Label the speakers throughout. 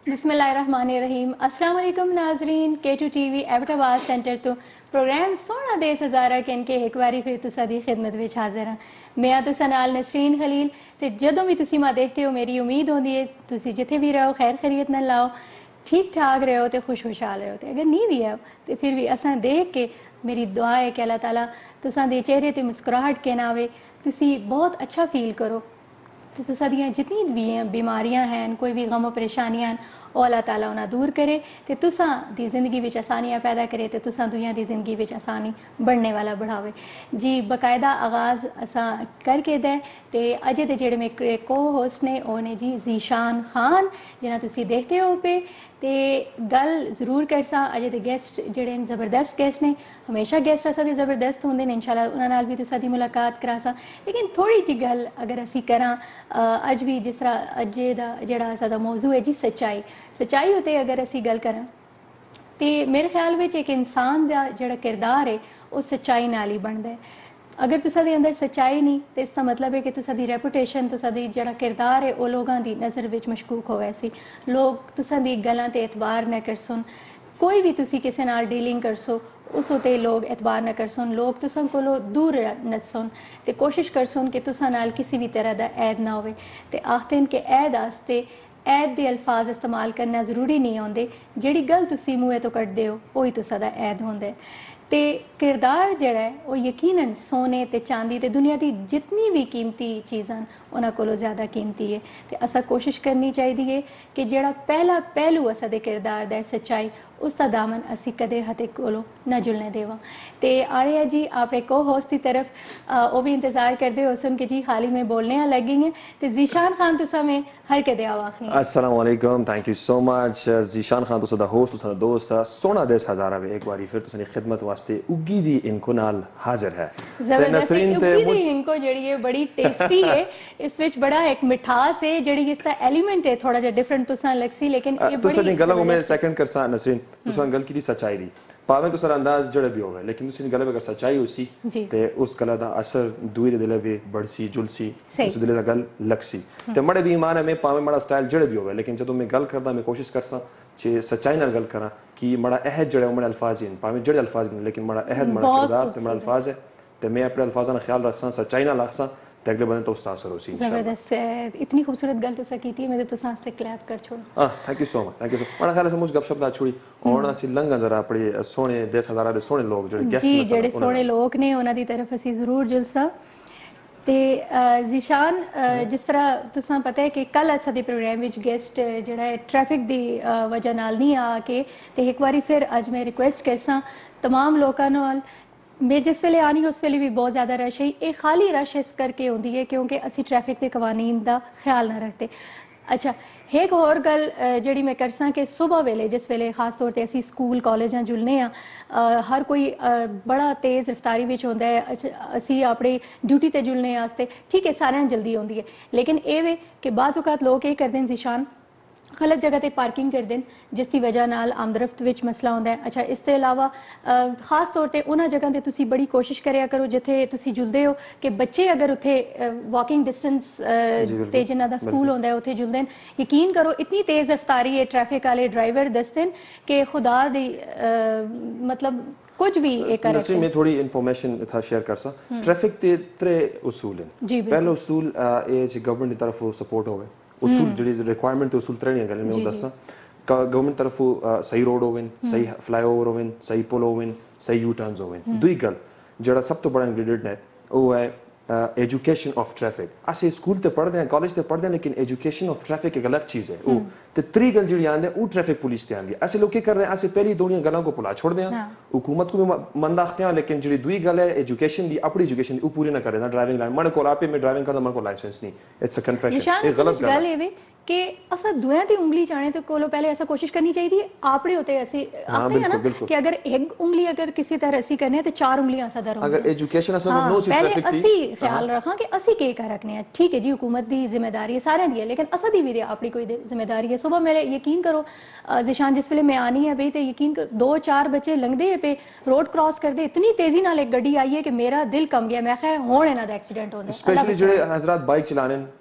Speaker 1: बिस्मिल्लाहिर्रहमानिर्रहीम। अस्सलाम वालेकुम नाजरीन, K2 TV एबटाबाद सेंटर तो प्रोग्राम सोना देस हज़ारा के इनके एक बारी फिर तुसा दी खिदमत विच हाजिर हाँ। मैं तुसा नाल नसरीन खलील ते जदों भी तुसी मा देखते हो मेरी उम्मीद होंदी है तुसी जिथे भी रहो खैर खैरियत नाल लाओ, ठीक ठाक रहो तो खुशहाल रहो। तो अगर नहीं भी है तो फिर भी असा देख के मेरी दुआ है कि अल्लाह ताला तुसा दे चेहरे ते मुस्कुराहट के नावे तुसी बहुत अच्छा फील करो। तो तुसा दियां जितनी भी बीमारियां हैं, कोई भी गम परेशानियां हैं, वो अल्लाह ताला उन्हें दूर करे तो तुसा दी जिंदगी विच आसानियां पैदा करे तो तुसा दुनिया दी जिंदगी विच आसानी बढ़ने वाला बढ़ावे जी। बकायदा आगाज़ असा करके दे ते अजे दे जेड़े मेरे को होस्ट ने वो ने जी ज़ीशान खान जिन्हें तुसी देखते हो पे ते गल जरूर कर सा। अजे दे गेस्ट जेड़े ज़बरदस्त गेस्ट ने, हमेशा गेस्ट असा दे ज़बरदस्त होंदे ने, इंशाल्लाह उन्हां नाल भी तुसा दी मुलाकात करा सा। लेकिन थोड़ी जी गल अगर असी करा अज भी जिस तरह अजे दा जेड़ा असा दा मौजू है जी सच्चाई उत्ते अगर असी गल करा तो मेरे ख्याल में एक इंसान का जोड़ा किरदार है वो सच्चाई नाल ही बनता है। अगर तुसा दे अंदर सच्चाई नहीं तो इसका मतलब है कि तुसा दी रेपूटेशन तुसा दी जोड़ा किरदार है वो लोगों की नज़र में मशकूक हो वैसी लोग तुसा दी गल्लां ते एतबार न कर सुन। कोई भी तुसी किसी नाल डीलिंग कर सो उस उत्ते लोग एतबार न कर सुन, लोग तुसा कोलों दूर न सुन ते कोशिश कर सुन कि तुसा नाल किसी भी तरह का ऐद ना होवे। ते आखते कि ऐद आस्ते ऐद के अल्फाज इस्तेमाल करना जरूरी नहीं होंगे, जिहड़ी गल तुसी मूँहे तो कड्डदे हो वही तुसा दा ऐद होंदा है। ते किरदार जिहड़ा है वो यकीनन सोने ते चांदी ते दुनिया की जितनी भी कीमती चीज़ां उन्हां कोलों ज़्यादा कीमती है। तो असा कोशिश करनी चाहिए कि जिहड़ा पहला पहलू असा दे किरदार दा सच्चाई उसका दामन असी कदे हथे कोलों न जुलने देवा। तो आने जी अपने को होस्ट की तरफ वो भी इंतज़ार करते हो सुन के जी हाल ही में बोलने लगी हैं। तो ज़ीशान खान तुसा में हर के दिया वाखी।
Speaker 2: अस्सलाम वालेकुम, thank you so much. Zeeshan Khan तुसा दा होस्ट तुसा दा दोस्त सोना देस हज़ारा में एक बारी फिर तुसा दी खिदमत वास्ते उगी दी इनको नाल हाजिर है।
Speaker 1: नसरीन ते उगी दी इनको जड़ी है बड़ी टेस्टी है, इस विच बड़ा एक मिठास है जड़ी इसका एलिमेंट है थोड़ा जा डिफरेंट तुसा लगसी। लेकिन ये
Speaker 2: तुसा दी गल्लां
Speaker 1: बड़ी
Speaker 2: मैं सेकंड करसा नसरीन तुसा गल की सच्चाई दी भावें तुसा अंदाज जड़े भी होवे लेकिन तुसी गल अगर सच्चाई उसी ते उस गल दा असर दूई दे दिले भी बढ़सी जुलसी उस दिले दा गल लगसी ते मड़े भी ईमान है मैं भावें मड़ा स्टाइल जड़े भी होवे लेकिन जदों मैं गल करदा मैं कोशिश करसा जे सच्चाई नाल गल करा कि मड़ा अहद जड़े मड़े अल्फाज हैं भावें जड़े अल्फाज हैं लेकिन मड़ा अहद मड़ा किरदार ते मड़ा अल्फाज है ते मैं अपने अल्फाजां दा ख्याल रखसा सच्चाई नाल रखसा ते अगले बंदे तो उस्ताद असर होसी।
Speaker 1: जबरदस्त है, इतनी खूबसूरत गल तुसा कीती है मैं तो तुसा से क्लैप कर छोड़।
Speaker 2: Thank you so much, thank you so much. ख्याल से मुझ गपशप दा छोड़ी और असी लंघा जरा अपने सोने देस हज़ारा दे सोने लोग जेडे गेस्ट
Speaker 1: जी जेडे सोने लोग ने उन्हां दी तरफ असी जरूर जुलसा। ते ज़ीशान जिस तरह तुसा पता है कि कल असा दे प्रोग्राम विच गेस्ट जेड़ा है ट्रैफिक दी वजह नाल नहीं आ के ते एक बारी फिर अज मैं रिक्वेस्ट करसा तमाम लोगों नाल मैं जिस वेले आनी उस वेले भी बहुत ज़्यादा रश है। ये खाली रश इस करके होंदी है क्योंकि असी ट्रैफिक के कवानीन का ख्याल ना रखते। अच्छा एक होर गल जी मैं करसा कि सुबह वेले जिस वेले खास तौर पर असी स्कूल कॉलेजां जुलने हर कोई बड़ा तेज़ रफ्तारी में होंदा है। असी अपनी ड्यूटी ते जुलने आस्ते ठीक है सारे जल्दी होंदी है लेकिन ये वे कि बाज़ औकात लोग ये करते हैं ज़ीशान गलत जगह पर पार्किंग करते हैं जिसकी वजह नाल आमदरफ्त विच मसला होंदा है। अच्छा इसके अलावा खास तौर पर उन्होंने जगह पर तुसी बड़ी कोशिश करिया करो जिथे तुसी जुलते हो कि बच्चे अगर उत्थे वॉकिंग डिस्टेंस ते जिन्हां दा स्कूल होंदा है उत्थे जुलते हैं। यकीन करो इतनी तेज़ रफ्तारी है ट्रैफिक वाले ड्राइवर दसते हैं कि खुदा दी मतलब कुछ भी एक
Speaker 2: नसरीन में थोड़ी इन्फॉर्मेशन था शेयर कर सा ट्रैफिक ते त्रे उसूल हैं। पहला उसूल ए गवर्नमेंट की तरफ सपोर्ट होवे उसूल जी रिक्वायरमेंट उसूल त्रे गल में दसा गवर्नमेंट तरफ सही रोड होवन सही फ्लाईओवर होवन सही पुल होवन सही यू टर्न्स होवन। दुई गल जड़ा सब तो बड़ा इंग्रेडिएंट है वो है एजुकेशन ऑफ ट्रैफिक। अस स्कूल ते पढ़ते हैं कॉलेज ते पढ़ते हैं लेकिन एजुकेशन ऑफ ट्रैफिक एक अलग चीज़ है। वो ते त्री गल जी आंदे वो ट्रैफिक पुलिस ते आंदी है। अस लोग क्या कर रहे हैं अस पहली दोनों गलों को भुला छोड़ दें हुकूमत को भी मंद आखते हैं लेकिन जी दुई गल है एजुकेशन दी अपनी एजुकेशन वो पूरी ना करें ना ड्राइविंग लाइन मन को आपे में ड्राइविंग करता मन को लाइसेंस नहीं इट्स अ कन्फेशन ये गलत गल है
Speaker 1: कि असा दुआ दी उंगली चाहे तो कोलो पहले ऐसा कोशिश करनी चाहिए आपड़े होते ऐसे आते हैं ना कि अगर एक उंगली अगर किसी तरह ऐसी करने तो चार उंगलियां असा दर
Speaker 2: अगर एजुकेशन असा नो सी
Speaker 1: पहले
Speaker 2: ट्रैफिक
Speaker 1: असी ख्याल रखा कि असी के कर रखने हैं। ठीक है जी हुकूमत दी जिम्मेदारी है सारे दी है लेकिन असा दी भी अपनी कोई जिम्मेदारी है। सुबह मेरे यकीन करो ज़ीशान जिस वेले मैं आनी है भाई तो यकीन करो 2-4 बच्चे लंघदे पे रोड क्रॉस करते इतनी तेजी नाल एक गड्डी आई है कि मेरा दिल कम गया मैं ख्या होने ना एक्सीडेंट होंदा।
Speaker 2: स्पेशली जेडे हजरात बाइक चलाने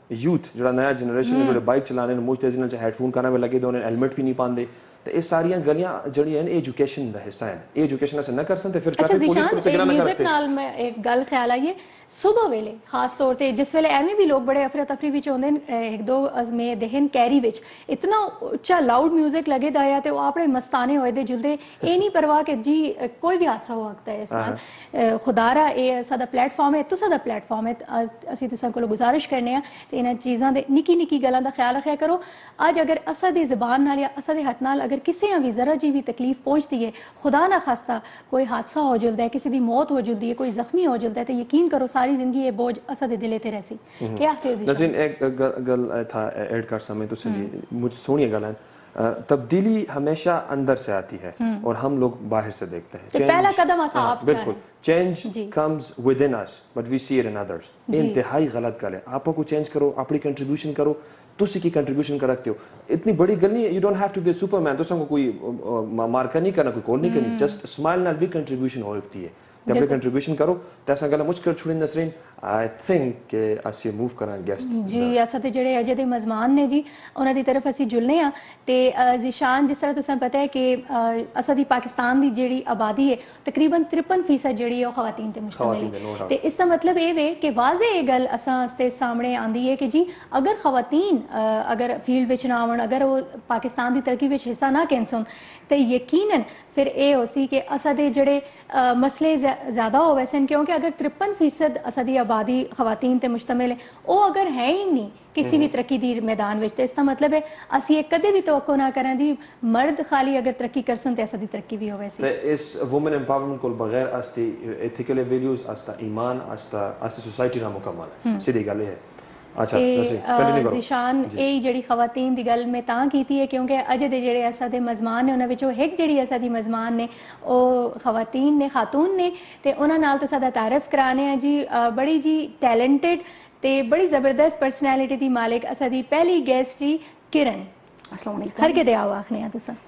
Speaker 2: यूथ जो नया जनरेशन जो बाइक चलाने मुझ तेजी नाल हेडफोन काना में लगे दे उन्हें हेलमेट भी नहीं पाते तो ये सारियां गलियां जड़ी हैं एजुकेशन का हिस्सा हैं एजुकेशन अस न कर सकते फिर ट्रैफिक पुलिस को सिगरा न करते
Speaker 1: नाल मैं एक गल ख्याल आई है सुबह वेले खास तौर पे जिस वेले एवें भी लोग बड़े अफरा तफरी विच होंदे एक दो में देहन कैरी विच इतना उच्चा लाउड म्यूजिक लगे दा या ते वो अपने मस्ताने होए दे जुलदे ए नहीं परवाह कि जी कोई भी हादसा हो सकता है इस नाल खुदारा ए सादा प्लेटफॉर्म है तुसा दा प्लेटफॉर्म है असी तुसा कोल गुजारिश करने आ ते इना चीज़ां दे निकी निकी गल्लां दा ख्याल रखा करो अज अगर असा दी ज़बान नाल या असा दे हथ नाल अगर किसी भी जरा जी भी तकलीफ पहुंचती है खुदा ना खास्ता कोई हादसा हो जुलदा है किसी दी मौत हो जुलदी है कोई जख्मी हो जुलदा है तो यकीन करो सारी जिंदगी ये बोझ असा दे दिले ते रहसी क्या आखते हो
Speaker 2: नज़ीन एक गल था ऐड कर समय तो मुझ सोनिया गल तब्दीली हमेशा अंदर से आती है और हम लोग बाहर से देखते हैं
Speaker 1: तो पहला कदम असा आप
Speaker 2: बिल्कुल change comes with in us but we see it in others इंतहाई गलत गल है आप को चेंज करो अपनी कंट्रीब्यूशन करो तुसी की कंट्रीब्यूशन कर रखते हो इतनी बड़ी गल नहीं है you don't have to be superman तुसा को कोई मार्का नहीं करना कोई कॉल नहीं करनी जस्ट स्माइल नाल भी कंट्रीब्यूशन हो सकती है अपनी कंट्रीब्यूशन करो तैसा गल मुझ कर छुड़ी नसरीन आई थिंक के ਅਸੀਂ मूव ਕਰਾਂ गेस्ट
Speaker 1: जी असा ते ਜਿਹੜੇ ਅਜੇ ਦੇ ਮਜ਼ਮਾਨ ਨੇ ਜੀ ਉਹਨਾਂ ਦੀ ਤਰਫ ਅਸੀਂ ਜੁਲਨੇ ਆ ਤੇ ਜ਼ਿਸ਼ਾਨ ਜਿਸ ਤਰ੍ਹਾਂ ਤੁਹਾਨੂੰ ਪਤਾ ਹੈ ਕਿ ਅਸਾ ਦੀ ਪਾਕਿਸਤਾਨ ਦੀ ਜਿਹੜੀ ਆਬਾਦੀ ਹੈ ਤਕਰੀਬਨ 53% ਜਿਹੜੀ ਹੈ ਉਹ ਖਵਾਤੀਨ ਤੇ ਮੁਸ਼ਤਮਿਲ ਹੈ ਤੇ ਇਸ ਦਾ ਮਤਲਬ ਇਹ ਵੇ ਕਿ ਵਾਜ਼ੇ ਇਹ ਗੱਲ ਅਸਾਂ ਵਾਸਤੇ ਸਾਹਮਣੇ ਆਂਦੀ ਹੈ ਕਿ ਜੀ ਅਗਰ ਖਵਾਤੀਨ ਅਗਰ ਫੀਲਡ ਵਿੱਚ ਨਾ ਆਉਣ ਅਗਰ ਉਹ ਪਾਕਿस्तान ਦੀ ਤਰੱਕੀ ਵਿੱਚ ਹਿੱਸਾ ਨਾ कैंसन तो यकीनन फिर ये हो सी कि असा दे जड़े मसले ज़्यादा हो वैसे क्योंकि अगर 53% असा दी आबादी खवातीन ते मुश्तमिल है वो अगर है ही नहीं किसी भी तरक्की दी मैदान में तो इसका मतलब है असी एक कदे भी तवक्को ना करें दी मर्द खाली अगर तरक्की कर सुन तो असा दी तरक्की भी हो वैसे
Speaker 2: इस वुमेन एम्पावरमेंट को बगैर आस्ती एथिकल वैल्यूज आस्ता ईमान आस्ता सोसाइटी ना मुकम्मल है सीधी गल है अच्छा
Speaker 1: ज़िशान यही जड़ी खवातीन दी गल में तां कीती है क्योंकि अजे दे जेड़े असा दे मज़मान ने उन्हां विचों एक जड़ी असा दी मज़मान ने ओ खवातीन ने खातून ने ते उन्हां नाल तो सादा तारफ कराने हैं जी बड़ी जी टैलेंटेड ते बड़ी ज़बरदस्त पर्सनैलिटी दी मालिक असा दी पहली गेस्ट जी किरण
Speaker 3: अस्सलाम वालेकुम
Speaker 1: हर के दे आओ आखने आ तुसा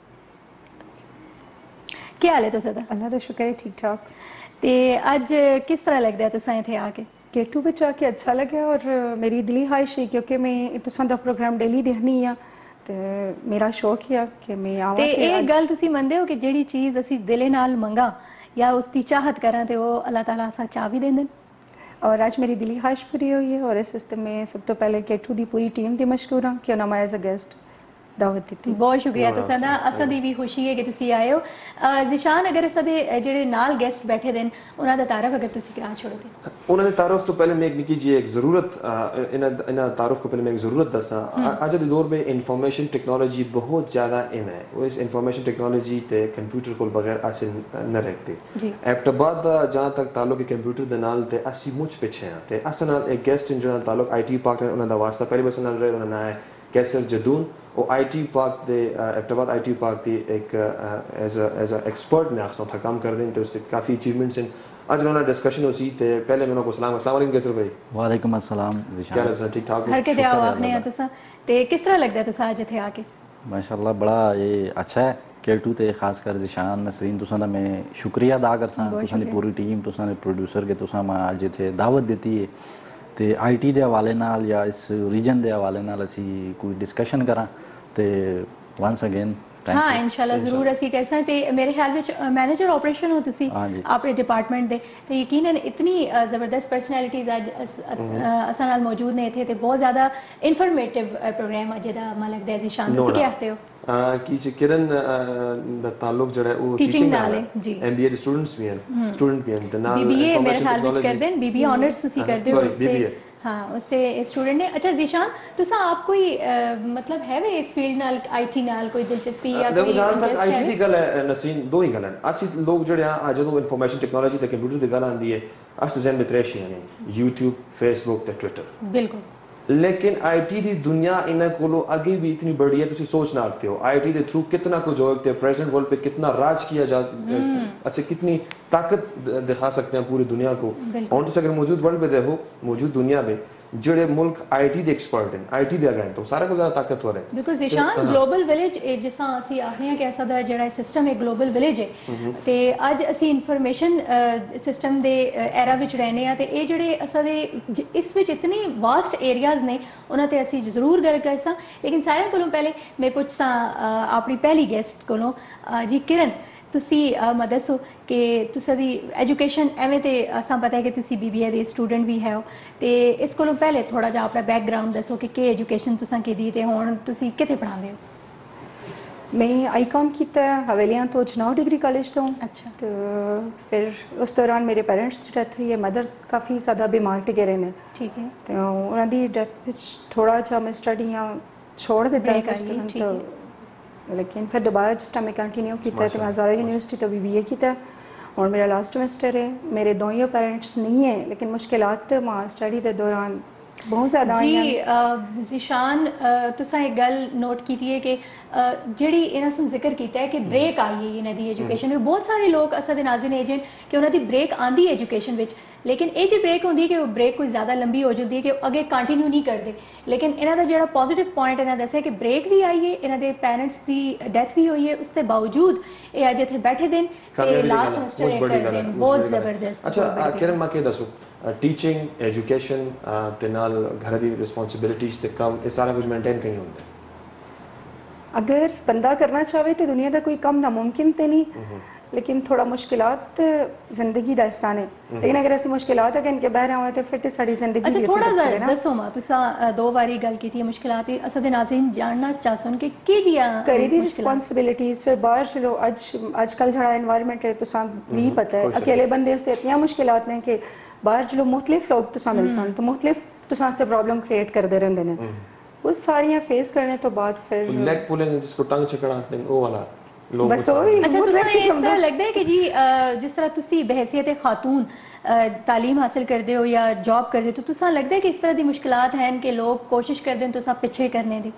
Speaker 1: क्या हाल है तुसा दा
Speaker 3: अल्लाह दा शुक्र है ठीक ठाक
Speaker 1: ते अज किस तरह लगदा है तुसा इत्थे आके
Speaker 3: केटू बिच आके अच्छा लगे और मेरी दिली ख्वाहिश है क्योंकि मैं तुसां दा प्रोग्राम डेली देखनी आ ते मेरा शौक है कि मैं आवां
Speaker 1: ते ये गल तुसी मनदे हो कि जेड़ी चीज़ असी दिले नाल मंगा या उसकी चाहत करां ते वो अल्लाह ताला असा चाह भी देंदे
Speaker 3: और आज मेरी दिली ख्वाहिश पूरी हुई है और इस वास्ते मैं सब तो पहले केटू दी पूरी टीम दी मशकूर हां कि उन्होंने एज अ गेस्ट दावत दी
Speaker 1: बहुत शुक्रिया तुसा दा असा दी भी खुशी है कि तुसी आए हो ज़िशान अगर असा दे जेड़े नाल गेस्ट बैठे देन उन्हां दा तारफ अगर तुसी करा छोड़ो ते
Speaker 2: उन्हां दे तारफ तो पहले मैं एक निकी जी एक जरूरत इना तारफ को पहले मैं एक जरूरत दसा आज के दौर में इंफॉर्मेशन टेक्नोलॉजी बहुत ज्यादा इन है वो इस इंफॉर्मेशन टेक्नोलॉजी ते कंप्यूटर को बगैर हासिल न रखते एबटाबाद दा जहां तक ताल्लुक है कंप्यूटर दे नाल ते असी मुझ पिछे हैं ते अस नाल एक गेस्ट इन जहां ताल्लुक आईटी पार्क उन्हां दा वास्ता पहले बस नाल रहे उन्हां ना है कैसर जदून और आईटी पार्क दे एबटाबाद आईटी पार्क दी एक एज अ एक्सपर्ट ने अक्सर था काम कर दें तो उससे काफ़ी अचीवमेंट्स हैं आज उन्होंने डिस्कशन होसी ते पहले मैं उनको सलाम अस्सलाम वालेकुम कैसर भाई
Speaker 4: वालेकुम अस्सलाम
Speaker 2: क्या हाल है ठीक ठाक
Speaker 1: हर के दे आओ आपने या तुसा ते किस तरह लगदा है तुसा आज इथे आके
Speaker 4: माशाल्लाह बड़ा ये अच्छा है केटू ते खास कर ज़िशान नसरीन तुसा दा मैं शुक्रिया अदा करसा तुसा दी पूरी टीम तुसा दे प्रोड्यूसर के तुसा मैं आज इथे दावत देती है ते आईटी दे हवाले नाल या इस रीजन दे हवाले नाल असी कोई डिस्कशन करा ते वंस अगेन
Speaker 1: हाँ इंशाल्लाह जरूर असी कर सकते ते मेरे ख्याल विच मैनेजर ऑपरेशन हो तुसी अपने डिपार्टमेंट दे ते यकीनन इतनी ज़बरदस्त पर्सनैलिटीज आज असा नाल मौजूद ने थे ते बहुत ज़्यादा इंफॉर्मेटिव प्रोग्राम अज दा मला लगदा है ज़िशान तुसी क्या कहते हो
Speaker 2: कि किरण दा ताल्लुक जड़ा वो
Speaker 1: टीचिंग नाल है जी
Speaker 2: एमबीए दे स्टूडेंट्स भी हैं स्टूडेंट भी हैं ते नाल
Speaker 1: बीबीए मेरे ख्याल विच कर देन बीबीए ऑनर्स तुसी कर दे उसते हाँ उससे स्टूडेंट ने अच्छा ज़िशान तुसा आप कोई मतलब है वे इस फील्ड नाल आईटी नाल कोई दिलचस्पी या कोई
Speaker 2: जहां तक आईटी दी गल है नसीन दो ही गल है असी लोग जड़े आ जदों इंफॉर्मेशन टेक्नोलॉजी ते कंप्यूटर दी गल आंदी है अस जहन में त्रेश यानी यूट्यूब फेसबुक ते ट्विटर
Speaker 1: बिल्कुल
Speaker 2: लेकिन आईटी दी दुनिया इन्हें कोलो आगे भी इतनी बड़ी है तुसी सोच ना सकते हो आईटी के थ्रू कितना कुछ हो सकते प्रेजेंट वर्ल्ड पे कितना राज किया जा अच्छा कितनी ताकत दिखा सकते हैं पूरी दुनिया को और तो अगर मौजूद वर्ल्ड पे देखो मौजूद दुनिया में ਜਿਹੜੇ ਮੁਲਕ ਆਈਟੀ ਦੇ ਐਕਸਪਰਟ ਹਨ, ਆਈਟੀ ਦੇ ਅਗਾਂਹ ਤੋਂ ਸਾਰਾ ਕੁਝ ਜ਼ਿਆਦਾ ਤਾਕਤਵਰ ਹੈ।
Speaker 1: ਬਿਕੋਜ਼ ਜ਼ਿਸ਼ਾਨ ਗਲੋਬਲ ਵਿਲੇਜ ਜਿਸ ਤਰ੍ਹਾਂ ਅਸੀਂ ਆਖਦੇ ਹਾਂ ਕਿ ਐਸਾ ਦਾ ਜਿਹੜਾ ਸਿਸਟਮ ਹੈ ਗਲੋਬਲ ਵਿਲੇਜ ਹੈ, ਤੇ ਅੱਜ ਅਸੀਂ ਇਨਫੋਰਮੇਸ਼ਨ ਸਿਸਟਮ ਦੇ ਐਰਾ ਵਿੱਚ ਰਹਿੰਦੇ ਹਾਂ, ਤੇ ਇਹ ਜਿਹੜੇ ਅਸਾਂ ਦੇ ਇਸ ਵਿੱਚ ਇਤਨੀ ਵਾਸਟ ਏਰੀਆਜ਼ ਨੇ ਉਹਨਾਂ ਤੇ ਅਸੀਂ ਜ਼ਰੂਰ ਗੱਲ ਕਰ ਸਾਂ। ਲੇਕਿਨ ਸਾਰਿਆਂ ਕੋਲੋਂ ਪਹਿਲੇ ਮੈਂ ਪੁੱਛਾਂ ਆਪਣੀ ਪਹਿਲੀ ਗੈਸਟ ਕੋਲੋਂ, ਜੀ ਕਿਰਨ, ਤੁਸੀਂ ਮੈਂ ਦੱਸੋ ਕਿ ਤੁਸੀਂ ਐਜੂਕੇਸ਼ਨ ਐਵੇਂ ਤੇ ਅਸਾਂ ਪਤਾ ਹੈ ਕਿ ਤੁਸੀਂ BBA ਦੇ ਸਟੂਡੈਂਟ ਵੀ ਹੋ, ਤੇ ਇਸ ਕੋਲੋਂ ਪਹਿਲੇ ਥੋੜਾ ਜਿਹਾ ਆਪਣਾ ਬੈਕਗਰਾਉਂਡ ਦੱਸੋ ਕਿ ਐਜੂਕੇਸ਼ਨ ਤੁਸੀਂ ਕੀਤੀ ਤੇ ਹੁਣ ਤੁਸੀਂ ਕਿੱਥੇ ਪੜ੍ਹਾਉਂਦੇ ਹੋ?
Speaker 3: मैं ICOM ਕੀਤਾ ਹਵੇਲੀਆਂ ਤੋਂ ਜਨਾਬ ਡਿਗਰੀ ਕਾਲਜ ਤੋਂ।
Speaker 1: ਅੱਛਾ।
Speaker 3: ਤੇ ਫਿਰ ਉਸ ਦੌਰਾਨ ਮੇਰੇ ਪੈਰੈਂਟਸ ਦੀ ਡੈਥ ਹੋਈ ਹੈ, ਮਦਰ ਕਾਫੀ ਜ਼ਿਆਦਾ ਬਿਮਾਰ ਟਿਕੇ ਰਹੇ ਨੇ।
Speaker 1: ਠੀਕ ਹੈ।
Speaker 3: ਤੇ ਉਹਨਾਂ ਦੀ ਡੈਥ ਵਿੱਚ ਥੋੜਾ ਜਿਹਾ ਮੈਂ ਸਟੱਡੀਆਂ ਛੋੜ ਦਿੱਤਾ ਉਸ ਟਾਈਮ ਤੋਂ, ਲੇਕਿਨ ਫਿਰ ਦੁਬਾਰਾ ਜਿਸ ਟਾਈਮ ਮੈਂ ਕੰਟੀਨਿਊ ਕੀਤਾ ਤੇ ਮੈਂ ਹਜ਼ਾਰਾ ਯੂਨੀਵਰਸਿਟੀ ਤੋਂ BBA ਕੀਤਾ। और मेरा लास्ट सेमेस्टर है। मेरे दोनों पेरेंट्स नहीं है, लेकिन मुश्किलात मां स्टडी के दौरान बहुत ज़्यादा
Speaker 1: जी। ज़िशान तुसा एक गल नोट की है कि ਜਿਹੜੀ ਇਹਨਾਂ ਨੂੰ ਜ਼ਿਕਰ ਕੀਤਾ ਹੈ ਕਿ ਬ੍ਰੇਕ ਆਈ ਹੈ ਇਹਨਾਂ ਦੀ ਐਜੂਕੇਸ਼ਨ ਵਿੱਚ, ਬਹੁਤ ਸਾਰੇ ਲੋਕ ਅਸਾਂ ਦੇ ਨਾਜ਼ਰੀਨ ਏਜਨ ਕਿ ਉਹਨਾਂ ਦੀ ਬ੍ਰੇਕ ਆਂਦੀ ਹੈ ਐਜੂਕੇਸ਼ਨ ਵਿੱਚ, ਲੇਕਿਨ ਇਹ ਜੀ ਬ੍ਰੇਕ ਹੁੰਦੀ ਹੈ ਕਿ ਉਹ ਬ੍ਰੇਕ ਕੋਈ ਜ਼ਿਆਦਾ ਲੰਬੀ ਹੋ ਜਾਂਦੀ ਹੈ ਕਿ ਅੱਗੇ ਕੰਟੀਨਿਊ ਨਹੀਂ ਕਰਦੇ। ਲੇਕਿਨ ਇਹਨਾਂ ਦਾ ਜਿਹੜਾ ਪੋਜ਼ਿਟਿਵ ਪੁਆਇੰਟ ਇਹਨਾਂ ਦੱਸਿਆ ਕਿ ਬ੍ਰੇਕ ਵੀ ਆਈ ਹੈ, ਇਹਨਾਂ ਦੇ ਪੈਰੈਂਟਸ ਦੀ ਡੈਥ ਵੀ ਹੋਈ ਹੈ, ਉਸ ਦੇ ਬਾਵਜੂਦ ਇਹ ਅੱਜ ਇੱਥੇ ਬੈਠੇ ਦਿਨ ਤੇ ਲਾਸਟ ਸਮੈਸਟਰ ਇਹ ਕਰਦੇ ਨੇ, ਬਹੁਤ ਜ਼ਬਰਦਸਤ।
Speaker 2: ਅੱਛਾ ਕਿਰਨ, ਮੈਂ ਕੀ ਦੱਸੂ, ਟੀਚਿੰਗ, ਐਜੂਕੇਸ਼ਨ ਤੇ ਨਾਲ ਘਰ ਦੀ ਰਿਸਪੌਂਸਿਬਿਲਿਟੀਜ਼ ਤੇ ਕੰਮ, ਇਹ ਸਾਰਾ ਕੁਝ ਮੇਨਟੇਨ ਕਿਵੇਂ ਹੁੰਦਾ?
Speaker 3: अगर बंदा करना चाहे तो दुनिया का कोई कम नामुमकिन तो नहीं, लेकिन थोड़ा मुश्किलात जिंदगी का हिस्सा ने। लेकिन अगर ऐसी मुश्किलात अगर इनके बह रहे हो तो फिर तो सारी जिंदगी
Speaker 1: अच्छा थोड़ा सा दसो मां, तुसा दो बारी गल की थी मुश्किलात, असां दे नाज़रीन जानना चाहसन कि जी
Speaker 3: घरे दी रिस्पांसिबिलिटीज, फिर बाहर चलो आजकल जड़ा एनवायरनमेंट है तुसा भी पता है, अकेले बंदे वास्ते इतनी मुश्किलात ने कि बाहर चलो मुख्तलिफ लोग तुसा मिल सन तो मुख्तलिफ तुसा वास्ते प्रॉब्लम क्रिएट करते रहंदे ने। वो सारियां फेस करने तो बाद फिर
Speaker 2: लेग पुलिंग जिसको टंग चकड़ाते हैं वो वाला लोग
Speaker 3: बस वो भी।
Speaker 1: अच्छा तुसा इस तरह लगता है कि जी जिस तरह तुसी बहैसियत खातून तालीम हासिल करते हो या जॉब करते हो तो तुसा लगता है कि इस तरह दी मुश्किलात हैं कि लोग कोशिश करते हैं तुसा पीछे करने दी?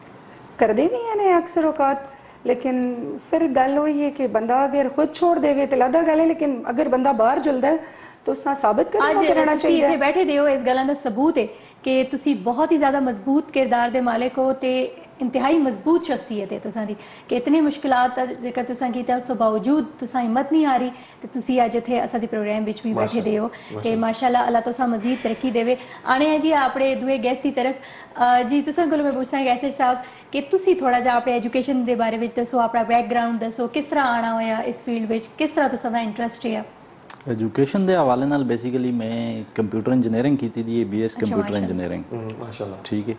Speaker 3: करते भी हैं अक्सर औकात, लेकिन फिर गल वही है कि बंदा अगर खुद छोड़ देवे तो अलग गल है, लेकिन अगर बंदा बाहर जुलदा है तो उस साबित करना चाहिए।
Speaker 1: इत्थे बैठे दे हो इस गल्लां दा सबूत है कि तुसी बहुत ही ज़्यादा मजबूत किरदार दे मालिक हो ते इंतहाई मजबूत शख्सियत है तुसां दी कि इतनी मुश्किलात दा जिक्र तुसां कीता उस तो बावजूद तुसां हिम्मत नहीं हारी ते तुसी अज इत्थे असां दी प्रोग्राम विच भी बैठे दे हो ते माशाअल्लाह अल्लाह तुसां मजीद तरक्की देवे। आने जी अपने दूए गेस्ट की तरफ, जी तुसां कोलों मैं पुछना गैसेज साहब कि तुसी थोड़ा जिहा अपने एजुकेशन दे बारे विच दसो, अपना बैकग्राउंड दसो, किस तरह आना होया इस फील्ड विच, किस तरह तुसां दा इंटरस्ट है?
Speaker 4: एजुकेशन के हवाले नाल बेसिकली मैं कंप्यूटर इंजीनियरिंग की थी, BS कंप्यूटर इंजीनियरिंग
Speaker 2: माशाअल्लाह,
Speaker 4: ठीक है।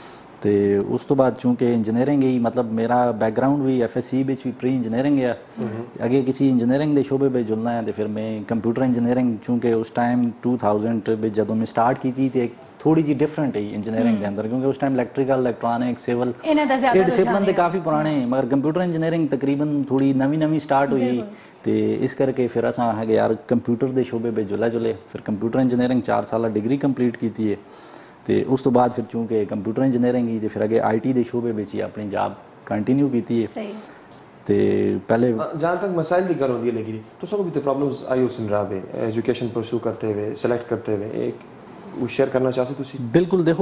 Speaker 4: तो उस तो बाद चूँकि इंजीनियरिंग ही मतलब मेरा बैकग्राउंड भी FSC भी प्री इंजीनियरिंग है, अगे किसी इंजीनियरिंग के शोबे पे जुलना है तो फिर मैं कंप्यूटर इंजीनियरिंग, चूँकि उस टाइम 2000 में जदों मैं स्टार्ट की थी तो एक थोड़ी जी डिफरेंट है इंजीनियरिंग के अंदर, क्योंकि उस टाइम इलैक्ट्रिकल, इलैक्ट्रॉनिक, सिविल ये डिसिप्लिन तो काफ़ी पुराने हैं, मगर कंप्यूटर इंजीनियरिंग तकरीबन थोड़ी नवी स्टार्ट हुई तो इस करके फिर असा है कि यार कंप्यूटर के शोबे पे जुले फिर कंप्यूटर इंजीनियरिंग 4 साल डिग्री कंप्लीट की है। तो उस तो बाद फिर चूँकि कंप्यूटर इंजीनियरिंग ही तो फिर अगे IT के शोबे में ही अपनी जॉब कंटिन्यू की है। तो पहले
Speaker 2: जहाँ तक मसाइल की गल होती है लेकिन तो सब भी तो प्रॉब्लम्स आई उस रहा एजुकेशन परस्यू करते हुए, सेलेक्ट करते हुए, एक वो शेयर करना चाहते तुसी?
Speaker 4: बिल्कुल, देखो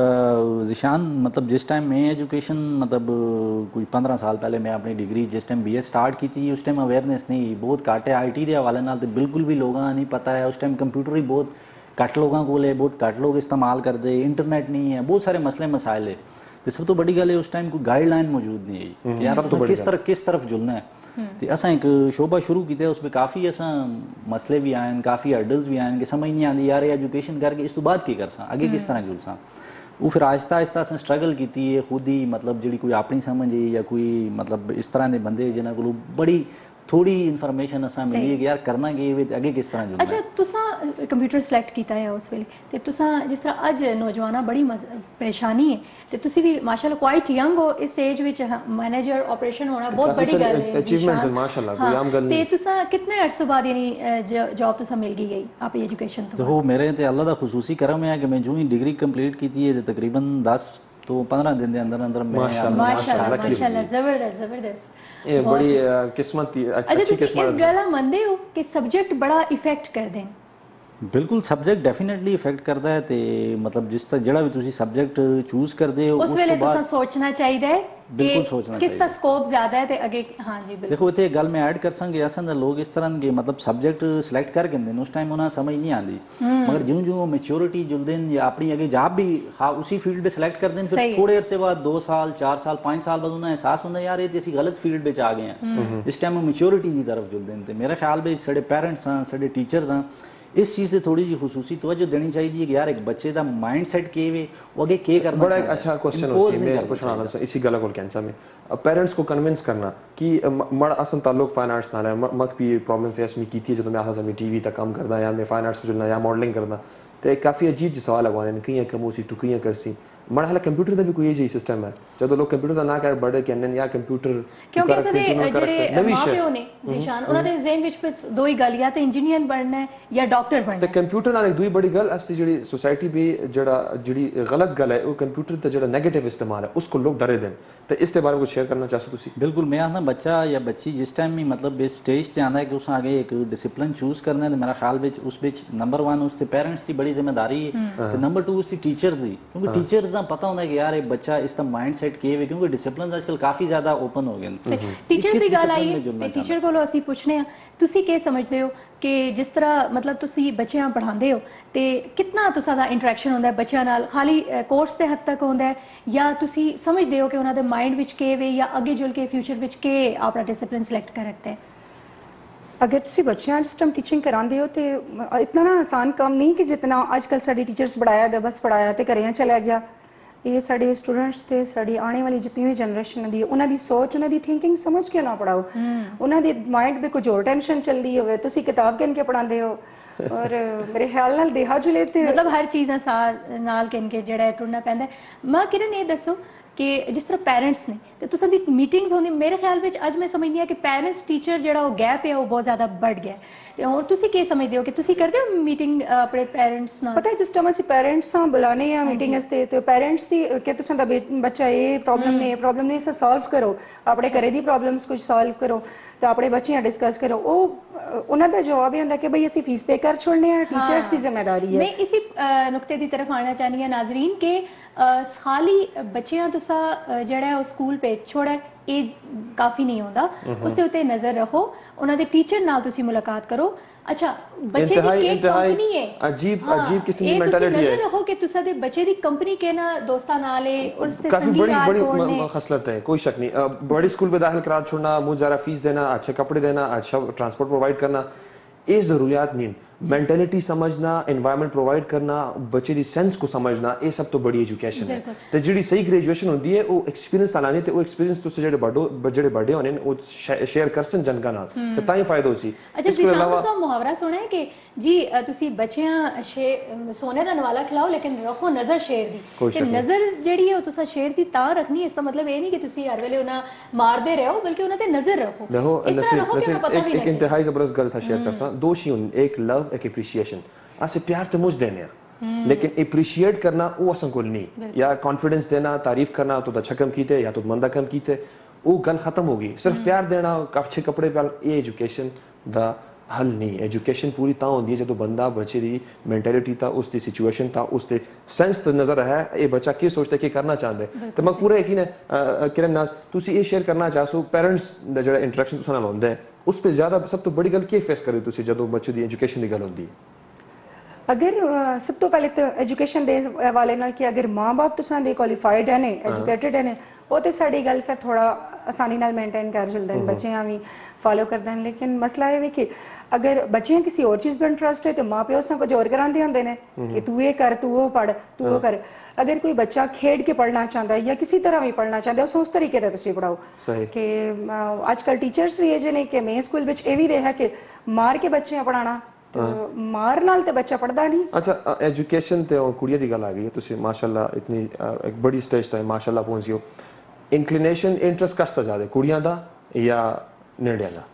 Speaker 4: ज़िशान, मतलब जिस टाइम मैं एजुकेशन मतलब कोई 15 साल पहले मैं अपनी डिग्री जिस टाइम BS स्टार्ट की थी उस टाइम अवेयरनेस नहीं बहुत घट है IT के हवाले नाल, तो बिल्कुल भी लोगों नहीं पता है। उस टाइम कंप्यूटर ही बहुत घट लोगों को बहुत घट लोग इस्तेमाल करते, इंटरनेट नहीं है, बहुत सारे मसले मसाइल है। तो सब तो बड़ी गल है उस टाइम कोई गाइडलाइन मौजूद नहीं है यार तो किस तरफ जुलना है। तो असा एक शोबा शुरू किया, उस पर काफ़ी असा मसले भी आए, काफ़ी हर्डल्स भी आए कि समझ नहीं आती यार एजुकेशन करके इस तो बाद की कर सा आगे किस तरह जुल सा। वो फिर आहिस्ता आहिस्ता असें स्ट्रगल की है खुद ही, मतलब जी कोई अपनी समझ है या कोई मतलब इस तरह के बंदे जिन्होंने को बड़ी थोड़ी इन्फॉर्मेशन असा मिली है कि यार करना कि अगे किस तरह जुलना।
Speaker 1: अच्छा तुसा कंप्यूटर सिलेक्ट किया है उस वेले ते तुसा जिस तरह अज नौजवाना बड़ी परेशानी है ते तुसी भी माशाल्लाह क्वाइट यंग हो, इस एज विच मैनेजर ऑपरेशन होना बहुत बड़ी गल है,
Speaker 2: अचीवमेंट्स है माशाल्लाह, कोई आम गल नहीं।
Speaker 1: ते तुसा कितने अरसे बाद यानी जॉब तुसा मिल गई अपनी एजुकेशन तो?
Speaker 4: देखो मेरे ते अल्लाह दा खुसूसी करम है कि मैं जो ही डिग्री कंप्लीट की है तकरीबन 10 तो 15 दिन के अंदर अंदर मैं
Speaker 1: माशाल्लाह जबरदस्त
Speaker 2: ये बड़ी किस्मत थी, अच्छी किस्मत।
Speaker 1: इस गला मंदे हो कि सब्जेक्ट बड़ा इफेक्ट कर दें?
Speaker 4: ਬਿਲਕੁਲ ਸਬਜੈਕਟ ਡੈਫੀਨਿਟਲੀ ਇਫੈਕਟ ਕਰਦਾ ਹੈ ਤੇ ਮਤਲਬ ਜਿਸ ਤਰ੍ਹਾਂ ਜਿਹੜਾ ਵੀ ਤੁਸੀਂ ਸਬਜੈਕਟ ਚੂਜ਼ ਕਰਦੇ ਹੋ
Speaker 1: ਉਸ ਵੇਲੇ ਤੁਸੀਂ ਸੋਚਣਾ ਚਾਹੀਦਾ ਹੈ
Speaker 4: ਬਿਲਕੁਲ ਸੋਚਣਾ
Speaker 1: ਕਿਸ ਦਾ ਸਕੋਪ ਜ਼ਿਆਦਾ ਹੈ ਤੇ ਅੱਗੇ ਹਾਂਜੀ ਬਿਲਕੁਲ
Speaker 4: ਦੇਖੋ ਇੱਥੇ ਗੱਲ ਮੈਂ ਐਡ ਕਰ ਸੰਗੇ ਅਸਾਂ ਦਾ ਲੋਕ ਇਸ ਤਰ੍ਹਾਂ ਦੇ ਮਤਲਬ ਸਬਜੈਕਟ ਸਿਲੈਕਟ ਕਰ ਕਹਿੰਦੇ ਨੇ ਉਸ ਟਾਈਮ ਉਹਨਾਂ ਸਮਝ नहीं आती मगर ज्यों ज्यों मैच्योरिटी जुलते हैं या अपनी आगे जॉब भी हाँ उसी फील्ड पे सिलेक्ट करते हैं फिर थोड़े अरसे बाद 2 साल 4 साल 5 साल बाद उन्हें एहसास होता है यार ये तो असी गलत फील्ड पे आ गए हैं इस टाइम मैच्योरिटी की तरफ जुलते हैं मेरे ख्याल में साढ़े पेरेंट्स हैं साढ़े टीचर्स हैं इस चीज़ से थोड़ी जी खुसूसी तवज्जो देनी चाहिए कि यार एक बच्चे का माइंड सेट के वे वो आगे के करना
Speaker 2: बड़ा अच्छा क्वेश्चन होती है मैं पूछना चाहता हूं इसी गला को कैंसर में पेरेंट्स को कन्विंस करना कि मड़ा असन ताल्लुक फाइन आर्ट्स नाल है मक भी प्रॉब्लम फेस में की थी जब मैं आसा मैं टीवी तक काम करदा या मैं फाइन आर्ट्स में चलना या मॉडलिंग करदा तो काफ़ी अजीब जो सवाल लगवाने कियां कमोसी तू कियां करसी मड़ा हाल कंप्यूटर का भी कोई यही सिस्टम है जब लोग कंप्यूटर का ना कर बड़े कहने या कंप्यूटर
Speaker 1: क्योंकि सदे ਜਿਹੜੇ ਮਾਪਿਓ ਨੇ ਜ਼ਿਸ਼ਾਨ ਉਹਨਾਂ ਦੇ ਜ਼ਿਹਨ ਵਿੱਚ ਦੋ ਹੀ ਗੱਲ ਜਾਂ ਤਾਂ ਇੰਜੀਨੀਅਰ ਬਣਨਾ ਹੈ ਜਾਂ ਡਾਕਟਰ ਬਣਨਾ
Speaker 2: ਤੇ ਕੰਪਿਊਟਰ ਨਾਲ ਇੱਕ ਦੂਈ ਬੜੀ ਗੱਲ ਅਸਲੀ ਜਿਹੜੀ ਸੋਸਾਇਟੀ ਵੀ ਜਿਹੜੀ ਗਲਤ ਗੱਲ ਹੈ ਉਹ ਕੰਪਿਊਟਰ ਦਾ ਜਿਹੜਾ 네ਗੇਟਿਵ ਇਸਤੇਮਾਲ ਹੈ ਉਸको लोग डरे दें तो इसके बारे में कुछ शेयर करना चाहते ਤੁਸੀਂ
Speaker 4: बिल्कुल मैं आखना बच्चा या बच्ची जिस टाइम भी मतलब इस स्टेज से आंदा है कि उस आगे एक डिसिप्लिन चूज करना है मेरा ख्याल विच उस विच नंबर 1 उसके पेरेंट्स की बड़ी जिम्मेदारी है ते नंबर 2 उसकी टीचर्स दी क्योंकि टीचर्स ਦਾ पता ਹੁੰਦਾ कि यार एक बच्चा इसका माइंड सेट किए हुए क्योंकि डिसिप्लिन आजकल काफी ज्यादा ओपन हो गए
Speaker 1: टीचर्स ਦੀ ਗੱਲ ਆਈ ਤੇ ਟੀਚਰ ਕੋਲੋਂ ਅਸੀਂ ਪੁੱਛਨੇ ਆ ਤੁਸੀਂ ਕੀ ਸਮਝਦੇ ਹੋ ਕਿ ਜਿਸ ਤਰ੍ਹਾਂ ਮਤਲਬ ਤੁਸੀਂ ਬੱਚਿਆਂ ਪੜ੍ਹਾਉਂਦੇ ਹੋ ਤੇ ਕਿੰਨਾ ਤੁਸਾਂ ਦਾ ਇੰਟਰੈਕਸ਼ਨ ਹੁੰਦਾ ਹੈ ਬੱਚਿਆਂ ਨਾਲ ਖਾਲੀ ਕੋਰਸ ਦੇ ਹੱਦ ਤੱਕ ਹੁੰਦਾ ਹੈ ਜਾਂ ਤੁਸੀਂ ਸਮਝਦੇ ਹੋ ਕਿ ਉਹਨਾਂ ਦੇ ਮਾਈਂਡ ਵਿੱਚ ਕੀ ਵੇ ਜਾਂ ਅੱਗੇ ਜੁਲ ਕੇ ਫਿਊਚਰ ਵਿੱਚ ਕੀ ਆਪਣਾ ਡਿਸਪਲਿਨ ਸਿਲੈਕਟ ਕਰ ਰੱਖਦੇ ਹੈ
Speaker 3: अगर तुम बच्चों जिस टाइम टीचिंग कराते हो तो इतना ना आसान काम नहीं कि जितना अजकल साढ़े टीचर्स पढ़ाया था बस पढ़ाया तो घरें चला गया ये साढ़े स्टूडेंट्स ते साड़ी आने वाली जितनी भी जनरेशन दी उन्होंने सोच उन्होंने थिंकिंग समझ के ना पढ़ाओ उन्होंने माइंड में कुछ और टेंशन चलती हो तुसी किताब कहन के पढ़ाते हो और मेरे ख्याल नाल देहा जुले ते
Speaker 1: मतलब हर चीज़ नाल कहन के जेड़ा टुरना पैंदा मां किरण ये दसो कि जिस तरह पेरेंट्स ने तो तुसां दी मीटिंग्स होंदी मेरे ख्याल में अज मैं समझनी है कि पेरेंट्स टीचर जेड़ा वो गैप है वो बहुत ज़्यादा बढ़ गया है और तुसी क्या समझते हो कि तुसी करते हो मीटिंग अपने पेरेंट्स नाल
Speaker 3: पता है जिस टाइम ਅਸੀਂ पेरेंट्स सां बुलाने या मीटिंग वास्ते तो पेरेंट्स दी कि तुसां दा बच्चा ये प्रॉब्लम ने इसे सॉल्व करो अपने घरे दी प्रॉब्लम्स कुछ सॉल्व करो तो अपने बच्चे डिस्कस करो वो उन्हां दा जवाब ये होंदा कि भाई ਅਸੀਂ फीस पे कर छोड़ने हैं टीचर्स दी जिम्मेदारी है
Speaker 1: मैं इसी नुक्ते दी तरफ आना चाहनी हां नाज़रीन के खाली बच्चियां तुसा जेड़ा है स्कूल भेज छोड़ा ये काफ़ी नहीं होता उसके उत्ते नज़र रखो उन्होंने टीचर नाल तुसी मुलाकात करो अच्छा बच्चे दी के कंपनी है
Speaker 2: अजीब किस्म की मेंटालिटी है
Speaker 1: नज़र रखो कि तुसा दे बच्चे दी कंपनी के ना दोस्तां नाल है और उससे
Speaker 2: काफी बड़ी खसलत है कोई शक नहीं बड़ी स्कूल में दाखिल करा छोड़ना मुझे ज़रा फीस देना अच्छे कपड़े देना अच्छा ट्रांसपोर्ट प्रोवाइड करना ये ज़रूरियात नहीं मैंटेलिटी समझना एनवायरनमेंट प्रोवाइड करना बच्चे की सेंस को समझना ये सब तो बड़ी एजुकेशन है तो जी सही ग्रेजुएशन होती है वो एक्सपीरियंस लानी तो वो एक्सपीरियंस तुझे जेडे बड़े होने वो शेयर कर सन जनका नाल तो ताई फायदा होसी
Speaker 1: इसके अलावा मुहावरा सुना है कि जी तुसी बच्चियां सोने दा नवाला खिलाओ लेकिन रखो नजर शेर दी ते नजर जेडी है तुसा शेर दी ता रखनी है इसका मतलब ये नहीं कि तुसी हर वेले उना मारदे रहो बल्कि उना ते नजर रखो
Speaker 2: देखो एक इंतहाई जबरदस्त गल था शेयर करसा दो शी एक लव एक एप्रिसिएशन ऐसे प्यार तो मुझ देने लेकिन एप्रिशिएट करना वो असन को नहीं या कॉन्फिडेंस देना तारीफ करना तो अच्छा कम कीते या तो मंदा कम कीते वो गल खत्म होगी सिर्फ प्यार देना अच्छे कपड़े पाल ये एजुकेशन दा हल नहीं एजुकेशन पूरी तां होंदी है जो बंदा बच्चे दी मेंटालिटी था उसकी सिचुएशन था उसके सेंस तो नजर है ये बच्चा क्या सोचता है क्या करना चाहते तो मैं पूरा यकीन है किरण नाज तुसी ये शेयर करना चाहसो पेरेंट्स दा जेड़ा इंटरेक्शन तुसां नाल होंदा है उस पे ज्यादा सब तो बड़ी गल क्या फेस करे तुसी जदों बच्चे दी एजुकेशन दी गल होंदी है
Speaker 3: अगर सब तो पहले तो एजुकेशन दे हवाले नाल कि अगर माँ बाप तुसां दे क्वालीफाइड है ने एजुकेटेड है ने वो तो साड़ी गल फिर थोड़ा आसानी नाल मेंटेन कर चलते हैं बच्चे भी फॉलो करते हैं लेकिन मसला ये कि अगर बच्चे किसी और चीज़ पर इंटरेस्ट है तो माँ प्यो से कुछ और कराते होंगे ने कि तू ये कर तू वो पढ़ तू वो कर अगर कोई बच्चा खेड के पढ़ना चाहता है या किसी तरह भी पढ़ना चाहता है उस तरीके से तुम पढ़ाओ कि आजकल टीचर्स भी ये ने कि मैं स्कूल में ये भी रहा कि मार के बच्चे पढ़ाना तो मार नाल ते बच्चा पढ़ता नहीं
Speaker 2: अच्छा एजुकेशन ते और कुड़िया दी गल आ गई है तुसी माशाल्लाह इतनी एक बड़ी स्टेज तक माशाल्लाह पहुंच गए हो इंक्लिनेशन इंटरेस्ट कस ता ज्यादा कुड़िया दा या नेड़िया दा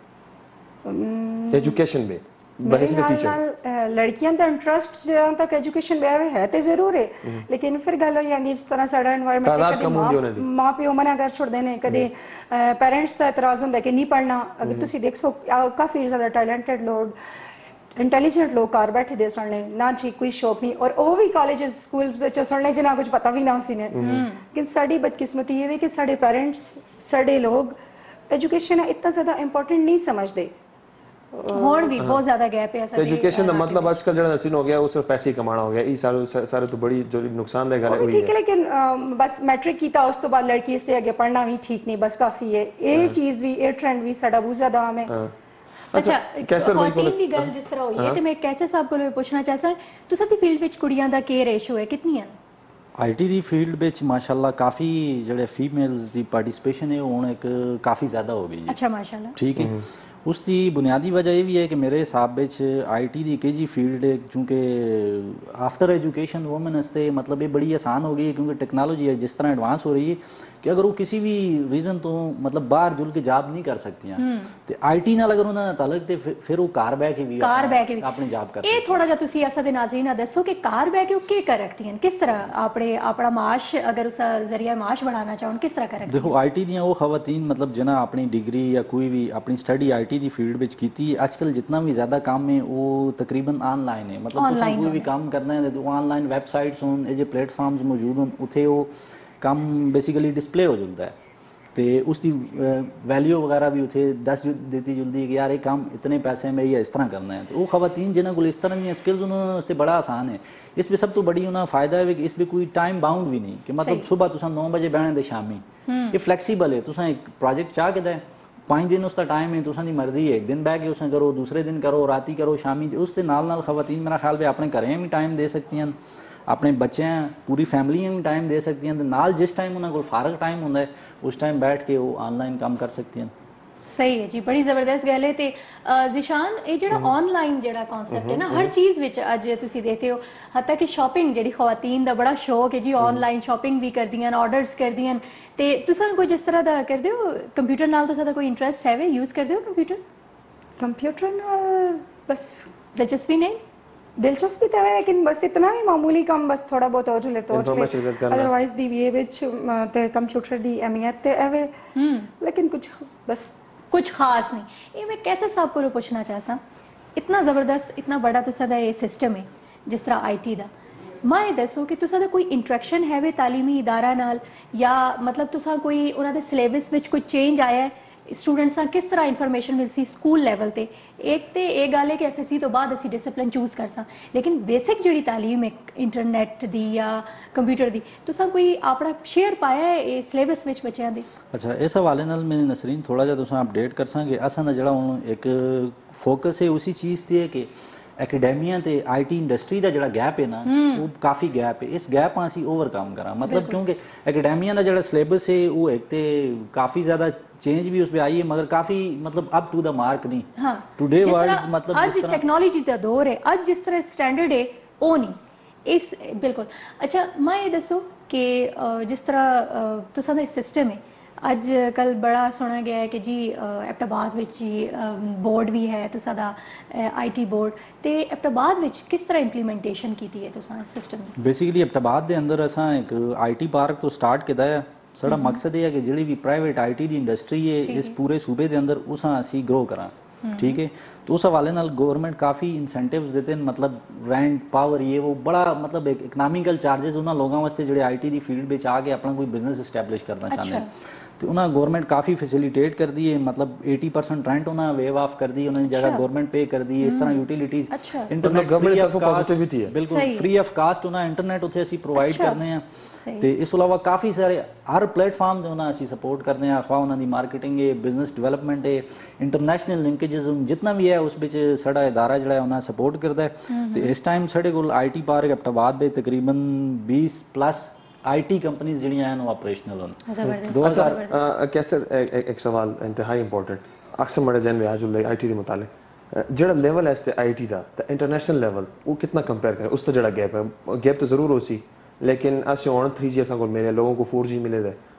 Speaker 2: एजुकेशन में
Speaker 3: लड़कियां का इंटरेस्ट जहां तक एजुकेशन में है तो जरूर है लेकिन फिर गल हो जाती जिस तरह साडा एनवायरनमेंट माँ प्यो मना कर छोड़ते हैं कदे पेरेंट्स का एतराज होंदा कि नहीं पढ़ना अगर तुसी देखो काफ़ी ज़्यादा टैलेंटेड लोग इंटैलीजेंट लोग घर बैठे दे सुनने ना जी कोई शौक नहीं और वो भी कॉलेजेस स्कूल्स ਵਿੱਚ ਸੁਣਨੇ ਜਿਨ੍ਹਾਂ ਕੁਝ ਪਤਾ ਵੀ ਨਾ ਸੀ ਨੇ लेकिन साड़ी बदकिस्मती ये है कि साढ़े पेरेंट्स साढ़े लोग एजुकेशन इतना ज़्यादा इंपॉर्टेंट नहीं समझते
Speaker 1: होड़ भी बहुत ज़्यादा गैप है
Speaker 2: एजुकेशन ਦਾ ਮਤਲਬ ਅੱਜਕੱਲ ਜਿਹੜਾ ਨਸੀਨ ਹੋ ਗਿਆ ਉਹ ਸਿਰਫ ਪੈਸੇ ਹੀ ਕਮਾਣਾ ਹੋ ਗਿਆ ਇਹ ਸਾਰੇ ਤੋਂ ਬੜੀ ਜੋ ਨੁਕਸਾਨਦਾਇਕ ਗੱਲ ਹੈ
Speaker 3: ठीक है लेकिन बस मैट्रिक कीता उस तो बाद लड़की इससे आगे पढ़ना भी ठीक नहीं बस काफ़ी है ये चीज़ भी ये ट्रेंड भी साਡਾ बहुत ज़्यादा आम है
Speaker 1: अच्छा खातन की गल जिस तरह होई है ते मैं कैसे साहब को पूछना चाहता तुसां दी फील्ड विच कुड़ियां दा के रेशो है कितनी है
Speaker 4: आईटी दी फील्ड ਵਿੱਚ माशाल्लाह काफ़ी ਜਿਹੜੇ ਫੀਮੇਲਸ ਦੀ ਪਾਰਟਿਸਿਪੇਸ਼ਨ ਹੈ ਹੁਣ ਇੱਕ ਕਾफ़ੀ ਜ਼ਿਆਦਾ ਹੋ ਗਈ ਹੈ
Speaker 1: अच्छा माशाल्लाह
Speaker 4: ठीक है ਉਸ ਦੀ ਬੁਨਿਆਦੀ ਵਜ੍ਹਾ ਇਹ ਵੀ ਹੈ ਕਿ ਮੇਰੇ ਹਿਸਾਬ ਵਿੱਚ ਆਈਟੀ ਦੀ ਇੱਕ ਜੀ ਫੀਲਡ ਹੈ ਕਿਉਂਕਿ ਆਫਟਰ ਐਜੂਕੇਸ਼ਨ ਵੂਮਨ ਵਾਸਤੇ ਮਤਲਬ ਇਹ ਬੜੀ ਆਸਾਨ ਹੋ ਗਈ ਹੈ ਕਿਉਂਕਿ ਟੈਕਨੋਲੋਜੀ ਹੈ ਜਿਸ ਤਰ੍ਹਾਂ ਐਡਵਾਂਸ ਹੋ ਰਹੀ ਹੈ ਕਿ ਅਗਰ ਉਹ ਕਿਸੇ ਵੀ ਰੀਜ਼ਨ ਤੋਂ ਮਤਲਬ ਬਾਹਰ ਜੁਲ ਕੇ ਜੌਬ ਨਹੀਂ ਕਰ ਸਕਦੀਆਂ ਤੇ ਆਈਟੀ ਨਾਲ ਅਗਰ ਉਹਨਾਂ ਦਾ ਤਾਲੁਕ ਤੇ ਫਿਰ ਉਹ ਘਰ ਬਹਿ ਕੇ ਵੀ ਆਪਣੀ ਜੌਬ ਕਰ
Speaker 1: ਇਹ ਥੋੜਾ ਜਿਹਾ ਤੁਸੀਂ ਅਸਾਂ ਦੇ ਨਾਜ਼ਰੀਨ ਨੂੰ ਦੱਸੋ ਕਿ ਘਰ ਬਹਿ ਕੇ ਉਹ ਕੀ ਕਰ ਰੱਖਦੀਆਂ ਕਿਸ ਤਰ੍ਹਾਂ ਆਪਣਾ ਮਾਸ਼ ਅਗਰ ਉਸ ਜ਼ਰੀਆ ਮਾਸ਼ बढ़ाना ਚਾਹਣ ਕਿਸ ਤਰ੍ਹਾਂ ਕਰ ਰੱਖਦੀਆਂ
Speaker 4: ਦੇਖੋ ਆਈਟੀ ਦੀਆਂ ਉਹ ਖਵਾਤੀਨ ਮਤਲਬ ਜਿਨ੍ਹਾਂ ਆਪਣੀ ਡਿਗਰੀ ਜਾਂ ਕੋਈ ਵੀ ਆਪਣੀ ਸਟੱਡੀ ਆਈਟੀ ਦੀ ਫੀਲਡ ਵਿੱਚ ਕੀਤੀ ਹੈ ਅੱਜਕੱਲ ਜਿੰਨਾ ਵੀ ਜ਼ਿਆਦਾ ਕੰਮ ਹੈ ਉਹ ਤਕਰੀਬਨ ਆਨਲਾਈਨ ਹੈ ਮਤਲਬ ਤੁਸੀਂ ਕੋਈ ਵੀ ਕੰਮ ਕਰਨਾ ਹੈ ਤਾਂ ਆਨਲਾਈਨ ਵੈਬਸਾਈਟਸ ਹੋਣ ਇਹ ਜੇ ਪਲੇਟਫਾਰਮਸ ਮੌਜੂਦ ਹੋਣ ਉੱਥੇ ਉਹ ਕੰਮ ਬੇਸਿਕਲੀ ਡਿਸਪਲੇ ਹੋ ਜਾਂਦਾ ਹੈ ਤੇ ਉਸ ਦੀ ਵੈਲਿਊ ਵਗੈਰਾ ਵੀ ਉੱਥੇ ਦੱਸ ਦਿੱਤੀ ਜੁਲਦੀ ਹੈ ਕਿ ਯਾਰ ਇਹ ਕੰਮ ਇਤਨੇ ਪੈਸੇ में या इस तरह करना है तो वो खवातीन जिन्हों को इस तरह की स्किल्स उन्होंने बड़ा आसान है इसमें सब तो बड़ी उन्हें फ़ायदा है कि इसमें कोई टाइम बाउंड भी नहीं कि मतलब सुबह तुम 9 बजे बहने दे शामी ये फ्लैक्सीबल है तुम एक प्रोजेक्ट चाह के दे 5 दिन उसका टाइम है तुसां मर्जी है एक दिन बह के उस करो दूसरे दिन करो राती करो शामी उस नाल खवातीन मेरा ख्याल भी अपने घरें भी टाइम दे सकती हैं अपने बच्चे पूरी फैमिली भी टाइम दे सकती हैं नाल जिस टाइम उन्होंने कोल फारग टाइम होंदा है उस टाइम बैठ के वो ऑनलाइन काम कर सकती हैं
Speaker 1: सही है जी बड़ी ज़बरदस्त गल है ते ज़िशान ये जो ऑनलाइन जो कॉन्सैप्ट है ना हर चीज़ विच अज तुसीं देखते हो हत्ता कि शॉपिंग जी खवातीन दा बड़ा शौक है जी ऑनलाइन शॉपिंग भी करदियां ऑर्डर्स करदियां ते तुसां कोई जिस तरह दा करदे हो कंप्यूटर नाल तुसां कोई इंटरस्ट है वे यूज़ करदे हो
Speaker 3: कंप्यूटर नाल बस
Speaker 1: दिलचस्पी नहीं
Speaker 3: दिलचस्पी तो है लेकिन बस इतना भी मामूली कम बस थोड़ा बहुत हो जुले तो अदरवाइज भी ये विच ते कंप्यूटर दी अहमियत ते है लेकिन कुछ खास नहीं ये मैं कैसे साहब को पूछना चाहता इतना ज़बरदस्त इतना बड़ा तुसा दा ये सिस्टम है जिस तरह आईटी दा मां ये दसो कि तुसा दा कोई इंटरेक्शन है वे तालीमी इदारा नाल या मतलब तुसा कोई उन्हां दे सिलेबस विच कोई चेंज आया है स्टूडेंट्स किस तरह इन्फॉर्मेशन मिलसी स्कूल लैवल ते एक तो ये गल है कि FSC तो बाद असी डिसिपलिन चूज़ कर सा लेकिन बेसिक जी तालीम है इंटरनेट दी या कंप्यूटर दी तुसा कोई अपना शेयर पाया है ये सिलेबस विच बच्चों दी
Speaker 4: अच्छा इस हवाले नाल मैंने नसरीन थोड़ा जिहा तुसां अपडेट कर सां कि असां दा जिहड़ा हुण एक फोकस है उसी चीज़ ते है कि एकेडमिया ते आईटी इंडस्ट्री का जो गैप है ना वो काफ़ी गैप है इस गैप असी ओवरकम करा मतलब क्योंकि एकेडमिया का जो सिलेबस है वो एक तो काफ़ी ज़्यादा चेंज भी उसमें आई है मगर काफ़ी मतलब अप टू द मार्क नहीं टुडे वर्ल्ड मतलब
Speaker 1: आज टेक्नोलॉजी का दौर है आज जिस तरह स्टैंडर्ड है वो नहीं इस बिल्कुल अच्छा मैं ये दसो कि जिस तरह तुसां दा सिस्टम है अज कल बड़ा सुना गया है कि जी एबटाबाद विच जी बोर्ड भी है तुसा दा आईटी बोर्ड ते एबटाबाद विच किस तरह इंप्लीमेंटेशन की है तुसा सिस्टम
Speaker 4: बेसिकली एबटाबाद दे अंदर असा एक आईटी पार्क तो स्टार्ट किया है साडा मकसद ये है कि जिहड़ी भी प्राइवेट आईटी दी इंडस्ट्री है इस पूरे सूबे दे अंदर उस असी ग्रो करा ठीक है तो उस हवाले नाल गवर्नमेंट काफ़ी इंसेंटिव्स देते हैं मतलब रेंट पावर ये वो बड़ा मतलब एक इकनॉमिकल चार्जेस उन्होंने लोगों वास्ते जो आईटी दी फील्ड में आके अपना कोई बिजनेस इस्टैबलिश करना चाहते हैं तो उन्हें गवर्नमेंट काफ़ी फैसिलिटेट कर दी है मतलब 80% रेंट उन्हें वेव ऑफ कर दी उन्होंने जगह गवर्नमेंट पे कर दी है इस तरह utilities internet free of cost बिल्कुल फ्री ऑफ कास्ट उन्हें इंटरनेट उत्थे असी प्रोवाइड करने हैं तो इस अलावा काफ़ी सारे हर प्लेटफॉर्म से उन्हें असी सपोर्ट करते हैं खा उन्होंने मार्केटिंग है बिजनेस डिवेलपमेंट है इंटरनेशनल लिंकेजेस जितना भी है उस बिच साडा इदारा जो उन्हें सपोर्ट करता है तो इस टाइम साढ़े को आई.टी. पार्क एबटाबाद में तकरीबन 20+ आईटी कंपनीज जिहड़ियां हैं ऑपरेशनल होन
Speaker 2: कैसे एक सवाल इंतहाई इंपॉर्टेंट अक्सर मेरे जहन में आ जुल आईटी के मुतालिक जिहड़ा लेवल है इस आईटी दा ते इंटरनेशनल लेवल वो कितना कंपेयर करें उस तो जिहड़ा गैप है गैप तो जरूर हो सी लेकिन अस हुण 3G असां कोल मिले लोगों को 4G मिले दे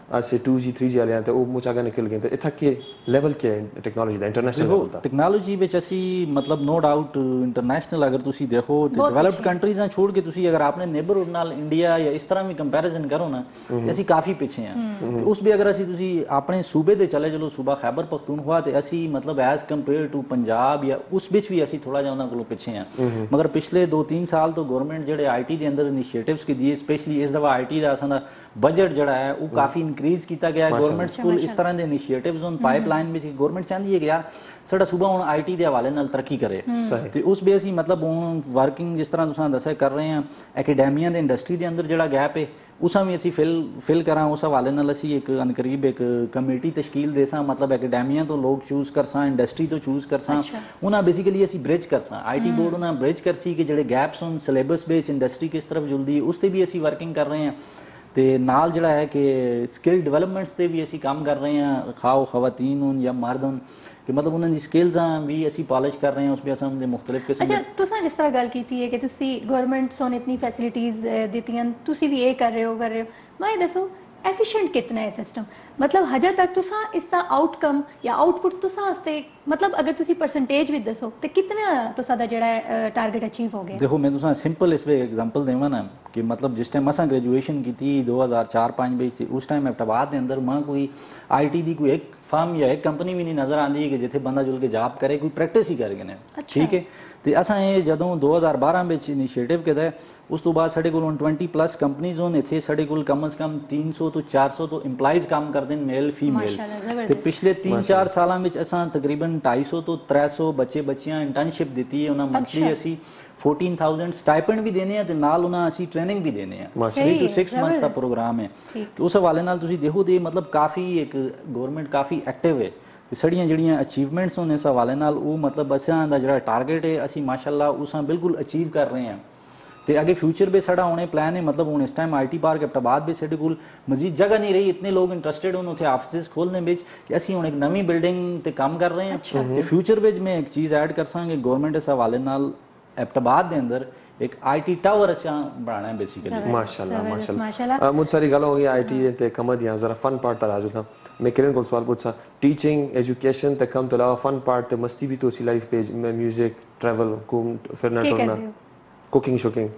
Speaker 2: ਅਸੀਂ 2G 3G ਵਾਲੇ ਤੇ ਉਹ ਮੁਚਾਗਾ ਨਿਕਲ ਗਏ ਤੇ ਇੱਥੇ ਕੀ ਲੈਵਲ ਕੀ ਟੈਕਨੋਲੋਜੀ ਦਾ ਇੰਟਰਨੈਸ਼ਨਲ ਲੈਵਲ ਦਾ
Speaker 4: ਟੈਕਨੋਲੋਜੀ ਵਿੱਚ ਅਸੀਂ ਮਤਲਬ ਨੋ ਡਾਊਟ ਇੰਟਰਨੈਸ਼ਨਲ ਅਗਰ ਤੁਸੀਂ ਦੇਖੋ ਤੇ ਡਿਵੈਲਪਡ ਕੰਟਰੀਜ਼ਾਂ ਛੋੜ ਕੇ ਤੁਸੀਂ ਅਗਰ ਆਪਣੇ ਨੇਬਰਹੁੱਡ ਨਾਲ ਇੰਡੀਆ ਜਾਂ ਇਸ ਤਰ੍ਹਾਂ ਵੀ ਕੰਪੈਰੀਜ਼ਨ ਕਰੋ ਨਾ ਤੇ ਅਸੀਂ ਕਾਫੀ ਪਿੱਛੇ ਹਾਂ ਤੇ ਉਸ ਵੀ ਅਗਰ ਅਸੀਂ ਤੁਸੀਂ ਆਪਣੇ ਸੂਬੇ ਦੇ ਚਲੇ ਚਲੋ ਸੂਬਾ ਖੈਬਰ ਪਖਤੂਨਖਵਾ ਤੇ ਅਸੀਂ ਮਤਲਬ ਐਜ਼ ਕੰਪੇਅਰ ਟੂ ਪੰਜਾਬ ਜਾਂ ਉਸ ਵਿੱਚ ਵੀ ਅਸੀਂ ਥੋੜਾ ਜਿਹਾ ਉਹਨਾਂ ਕੋਲੋਂ ਪਿੱਛੇ ਹਾਂ ਮਗਰ ਪਿਛਲੇ 2-3 ਸਾਲ ਤੋਂ ਗਵਰਨਮੈਂਟ ਜਿਹੜੇ ਆਈਟੀ ਦੇ ਅੰਦਰ ਇਨੀਸ਼ੀਏਟਿਵਸ ਕੀਤੀ ਸਪੈਸ਼ਲੀ ਇਸ ਦਫਾ ਆਈਟੀ ਦਾ ਅਸਾਂ ਦਾ ਬਜਟ ਜਿਹੜਾ ਹੈ ਉਹ ਕਾਫੀ ਇਨਕਰੀਜ਼ ਕੀਤਾ ਗਿਆ ਗਵਰਨਮੈਂਟ ਸਕੂਲ ਇਸ ਤਰ੍ਹਾਂ ਦੇ ਇਨੀਸ਼ੀਏਟਿਵਸ ਹੁਣ ਪਾਈਪਲਾਈਨ ਵਿੱਚ ਗਵਰਨਮੈਂਟ ਚਾਹੁੰਦੀ ਹੈ ਕਿ ਯਾਰ ਸਾਡਾ ਸੂਬਾ ਹੁਣ ਆਈਟੀ ਦੇ ਹਵਾਲੇ ਨਾਲ ਤਰੱਕੀ ਕਰੇ ਤੇ ਉਸ ਵੀ ਅਸੀਂ ਮਤਲਬ ਹੁਣ ਵਰਕਿੰਗ ਜਿਸ ਤਰ੍ਹਾਂ ਤੁਸੀਂ ਦੱਸਿਆ ਕਰ ਰਹੇ ਹਾਂ ਐਕੈਡੈਮੀਆ ਦੇ ਇੰਡਸਟਰੀ ਦੇ ਅੰਦਰ ਜਿਹੜਾ ਗੈਪ ਹੈ ਉਸਾਂ ਵੀ ਅਸੀਂ ਫਿਲ ਕਰਾਂ ਉਸ ਹਵਾਲੇ ਨਾਲ ਅਸੀਂ ਇੱਕ ਅਨਕਰੀਬ ਇੱਕ ਕਮੇਟੀ ਤਸ਼ਕੀਲ ਦੇ ਸਾਂ ਮਤਲਬ ਐਕੈਡੈਮੀਆ ਤੋਂ ਲੋਕ ਚੂਜ਼ ਕਰਸਾਂ ਇੰਡਸਟਰੀ ਤੋਂ ਚੂਜ਼ ਕਰਸਾਂ ਉਹਨਾਂ ਬੇਸਿਕਲੀ ਅਸੀਂ ਬ੍ਰਿਜ ਕਰਸਾਂ ਆਈਟੀ ਬੋਰਡ ਉਹਨਾਂ ਬ੍ਰਿਜ ਕਰਸੀ ਕਿ ਜਿਹੜੇ ਗੈਪਸ ਹੁਣ ਸਿਲੇਬਸ ਵਿੱਚ ਇੰਡਸਟਰੀ ਕਿਸ ਤਰਫ ਜੁਲਦੀ ਉਸ ਤੇ ਵੀ ਅਸੀਂ ਵਰਕਿੰਗ ਕਰ ਰਹੇ ਹਾਂ ਤੇ ਨਾਲ ਜਿਹੜਾ ਹੈ ਕਿ ਸਕਿੱਲ ਡਿਵੈਲਪਮੈਂਟਸ ਤੇ ਵੀ ਅਸੀਂ ਕੰਮ ਕਰ ਰਹੇ ਹਾਂ ਖਾਓ ਖਵਾਤੀਨ ਹੋਣ ਜਾਂ ਮਰਦ ਹੋਣ ਕਿ ਮਤਲਬ ਉਹਨਾਂ ਦੀ ਸਕਿੱਲਸਾਂ ਵੀ ਅਸੀਂ ਪਾਲਿਸ਼ ਕਰ ਰਹੇ ਹਾਂ ਉਸ ਵੀ ਅਸਾਂ ਦੇ ਮੁxtਲਿਫ ਕਿਸਮ
Speaker 1: ਅੱਛਾ ਤੁਸੀਂ ਜਿਸ ਤਰ੍ਹਾਂ ਗੱਲ ਕੀਤੀ ਹੈ ਕਿ ਤੁਸੀਂ ਗਵਰਨਮੈਂਟ ਸੋਨ ਇਤਨੀ ਫੈਸਿਲਿਟੀਜ਼ ਦਿੱਤੀਆਂ ਤੁਸੀਂ ਵੀ ਇਹ ਕਰ ਰਹੇ ਹੋ ਮੈਂ ਇਹ ਦੱਸੋ एफिशिएंट कितना है सिस्टम मतलब हजे तक तुसा इसका आउटकम या आउटपुट तुसा वास्ते मतलब अगर तुसी परसेंटेज भी दसो तो कितना तुसा दा जेड़ा टारगेट अचीव हो गया
Speaker 4: देखो मैं तुसा सिंपल इस पे एग्जांपल देवा ना कि मतलब जिस टाइम असा ग्रेजुएशन की थी 2004-5 ਵਿੱਚ उस टाइम एबटाबाद ਦੇ ਅੰਦਰ ਮਾਂ ਕੋਈ आईटी ਦੀ ਕੋਈ एक फर्म या एक कंपनी भी नहीं नजर आती कि जिथे बंदा जुल के जॉब करे कोई प्रैक्टिस ही कर गए ठीक है ਤੇ ਅਸਾਂ ਇਹ ਜਦੋਂ 2012 ਵਿੱਚ ਇਨੀਸ਼ੀਏਟਿਵ ਕੀਤਾ ਉਸ ਤੋਂ ਬਾਅਦ ਸਾਡੇ ਕੋਲ 20+ ਕੰਪਨੀਜ਼ ਹੋਣ ਇੱਥੇ ਸਾਡੇ ਕੋਲ ਕਮ ਸੇ ਕਮ 300 ਤੋਂ 400 ਤੋਂ EMPLOYEES ਕੰਮ ਕਰਦੇ ਨੇ ਮੇਲ ਫੀਮੇਲ ਤੇ ਪਿਛਲੇ 3-4 ਸਾਲਾਂ ਵਿੱਚ ਅਸਾਂ ਤਕਰੀਬਨ 250 ਤੋਂ 300 ਬੱਚੀਆਂ ਇੰਟਰਨਸ਼ਿਪ ਦਿੱਤੀ ਹੈ ਉਹਨਾਂ ਮੰਥਲੀ ਅਸੀਂ 14,000 ਸਟਾਈਪੈਂਡ ਵੀ ਦੇਨੇ ਆ ਤੇ ਨਾਲ ਉਹਨਾਂ ਅਸੀਂ ਟ੍ਰੇਨਿੰਗ ਵੀ ਦੇਨੇ ਆ 3 to 6 ਮੰਥਸ ਦਾ ਪ੍ਰੋਗਰਾਮ ਹੈ ਤੇ ਉਸ ਹਵਾਲੇ ਨਾਲ ਤੁਸੀਂ ਦੇਖੋ ਤੇ ਮਤਲਬ ਕਾਫੀ ਇੱਕ ਗਵਰਨਮੈਂਟ ਕਾਫੀ ਐਕਟਿਵ ਹੈ ਤੇ ਸਾਡੀਆਂ ਜਿਹੜੀਆਂ ਅਚੀਵਮੈਂਟਸ ਹੋਣ ਇਸ ਹਵਾਲੇ ਨਾਲ ਉਹ ਮਤਲਬ ਅਸਾਂ ਦਾ ਜਿਹੜਾ ਟਾਰਗੇਟ ਹੈ ਅਸੀਂ ਮਾਸ਼ਾਅੱਲਾ ਉਸਾਂ ਬਿਲਕੁਲ ਅਚੀਵ ਕਰ ਰਹੇ ਹਾਂ ਤੇ ਅੱਗੇ ਫਿਊਚਰ ਵਿੱਚ ਸਾਡਾ ਹੋਣੇ ਪਲਾਨ ਹੈ मतलब ਹੁਣ ਇਸ ਟਾਈਮ ਆਈਟੀ ਪਾਰਕ ਐਬਟਾਬਾਦ ਵਿੱਚ ਸਾਡੇ ਕੋਲ ਮਜ਼ੀਦ ਜਗ੍ਹਾ ਨਹੀਂ ਰਹੀ ਇਤਨੇ ਲੋਕ ਇੰਟਰਸਟਿਡ ਹੋਣ ਉੱਥੇ ਆਫਿਸਿਸ ਖੋਲ੍ਹਣੇ ਵਿੱਚ ਕਿ ਅਸੀਂ ਹੁਣ ਇੱਕ ਨਵੀਂ ਬਿਲਡਿੰਗ ਤੇ ਕੰਮ ਕਰ ਰਹੇ ਹਾਂ ਤੇ ਫਿਊਚਰ ਵਿੱਚ ਮੈਂ ਇੱਕ ਚੀਜ਼ ਐਡ ਕਰਸਾਂਗੇ ਗਵਰਨਮੈਂਟ ਇਸ ਹਵਾਲੇ ਨਾਲ ਐਬਟਾਬਾਦ ਦੇ ਅੰਦਰ एक आईटी टावर अच्छा बनाना है बेसिकली
Speaker 2: माशाल्लाह मुझ सारी गल हो गई आईटी ते कमर दियां जरा फन पार्ट तर आजू था मैं किरण को सवाल पूछा टीचिंग एजुकेशन ते कम तो अलावा फन पार्ट ते मस्ती भी तो सी लाइफ पेज में म्यूजिक ट्रैवल घूम फिरना टुरना कुकिंग शुकिंग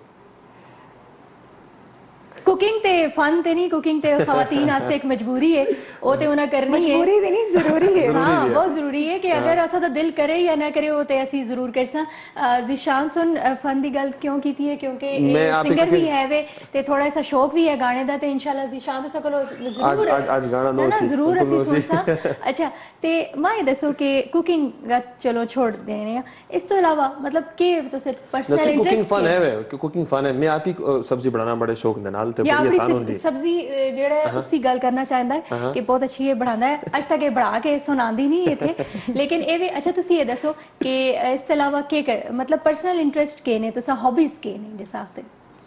Speaker 1: कुकिंग ते फन ते नहीं कुकिंग ते खवातीन वास्ते एक मजबूरी है वो ते उन्हें करनी है
Speaker 3: मजबूरी भी नहीं जरूरी है
Speaker 1: हाँ बहुत जरूरी है कि अगर ऐसा तो दिल करे या ना करे वो ते ऐसी जरूर कर सा ज़िशान सुन फन दी गल क्यों की थी है क्योंकि सिंगर भी है वे ते थोड़ा सा शौक भी है गाने दा ते इंशाल्लाह ज़िशान तो सकलो जरूर
Speaker 2: आज गाना दो सी
Speaker 1: जरूर ऐसी सुन सा अच्छा ते मैं ये दसो कि कुकिंग का चलो छोड़ देने इस तो अलावा मतलब के तो सिर्फ पर्सनल इंटरेस्ट
Speaker 2: कुकिंग फन है वे कुकिंग फन है मैं आप ही सब्जी बनाना बड़े शौक दे नाल
Speaker 1: सब्जी जेड़ा उसकी गल करना चाहता है कि बहुत अच्छी बनाता है अज तक बना के सुनांदी नहीं इत्थे लेकिन ये भी अच्छा तुसी ये दसो कि इस अलावा के मतलब पर्सनल इंटरेस्ट के ने तुसा हॉबीज के ने जिस आखते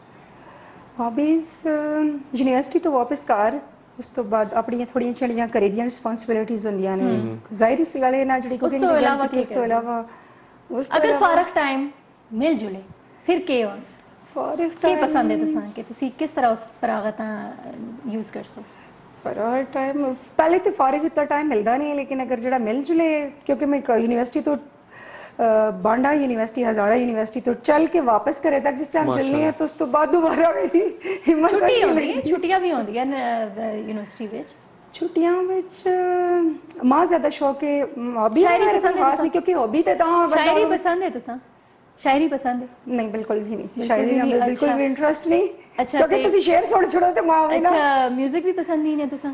Speaker 3: हॉबीज यूनिवर्सिटी तो वापस घर उस तो बाद अपनी थोड़ी छड़ियां करे दियां रिस्पांसिबिलिटीज होंदियां ने जाहिर सी गल है ना जड़ी कुकिंग दी गल की उस तो अलावा
Speaker 1: अगर फारग टाइम मिल जुले फिर के हो
Speaker 3: फारग
Speaker 1: टाइम के पसंद है तुसा कि तुसी किस तरह उस फरागता यूज कर सो
Speaker 3: फारग टाइम पहले तो फारग इतना टाइम मिलता नहीं है लेकिन अगर जड़ा मिल जुले क्योंकि मैं यूनिवर्सिटी तो बांडा यूनिवर्सिटी हजारा यूनिवर्सिटी तो चल के वापस करे तक जिस टाइम चलनी है तो उस तो बाद दोबारा मेरी हिम्मत
Speaker 1: छुट्टियां भी होंदी है यूनिवर्सिटी विच
Speaker 3: छुट्टियां विच मां ज्यादा शौक है हॉबी मेरे खास नहीं क्योंकि हॉबी ते
Speaker 1: शायरी पसंद है तुसा शायरी पसंद है
Speaker 3: नहीं बिल्कुल भी नहीं शायरी में बिल्कुल भी इंटरेस्ट नहीं अच्छा क्योंकि तुसी शेर सुन छोड़ो ते मां वे ना
Speaker 1: अच्छा म्यूजिक भी पसंद नहीं है तुसा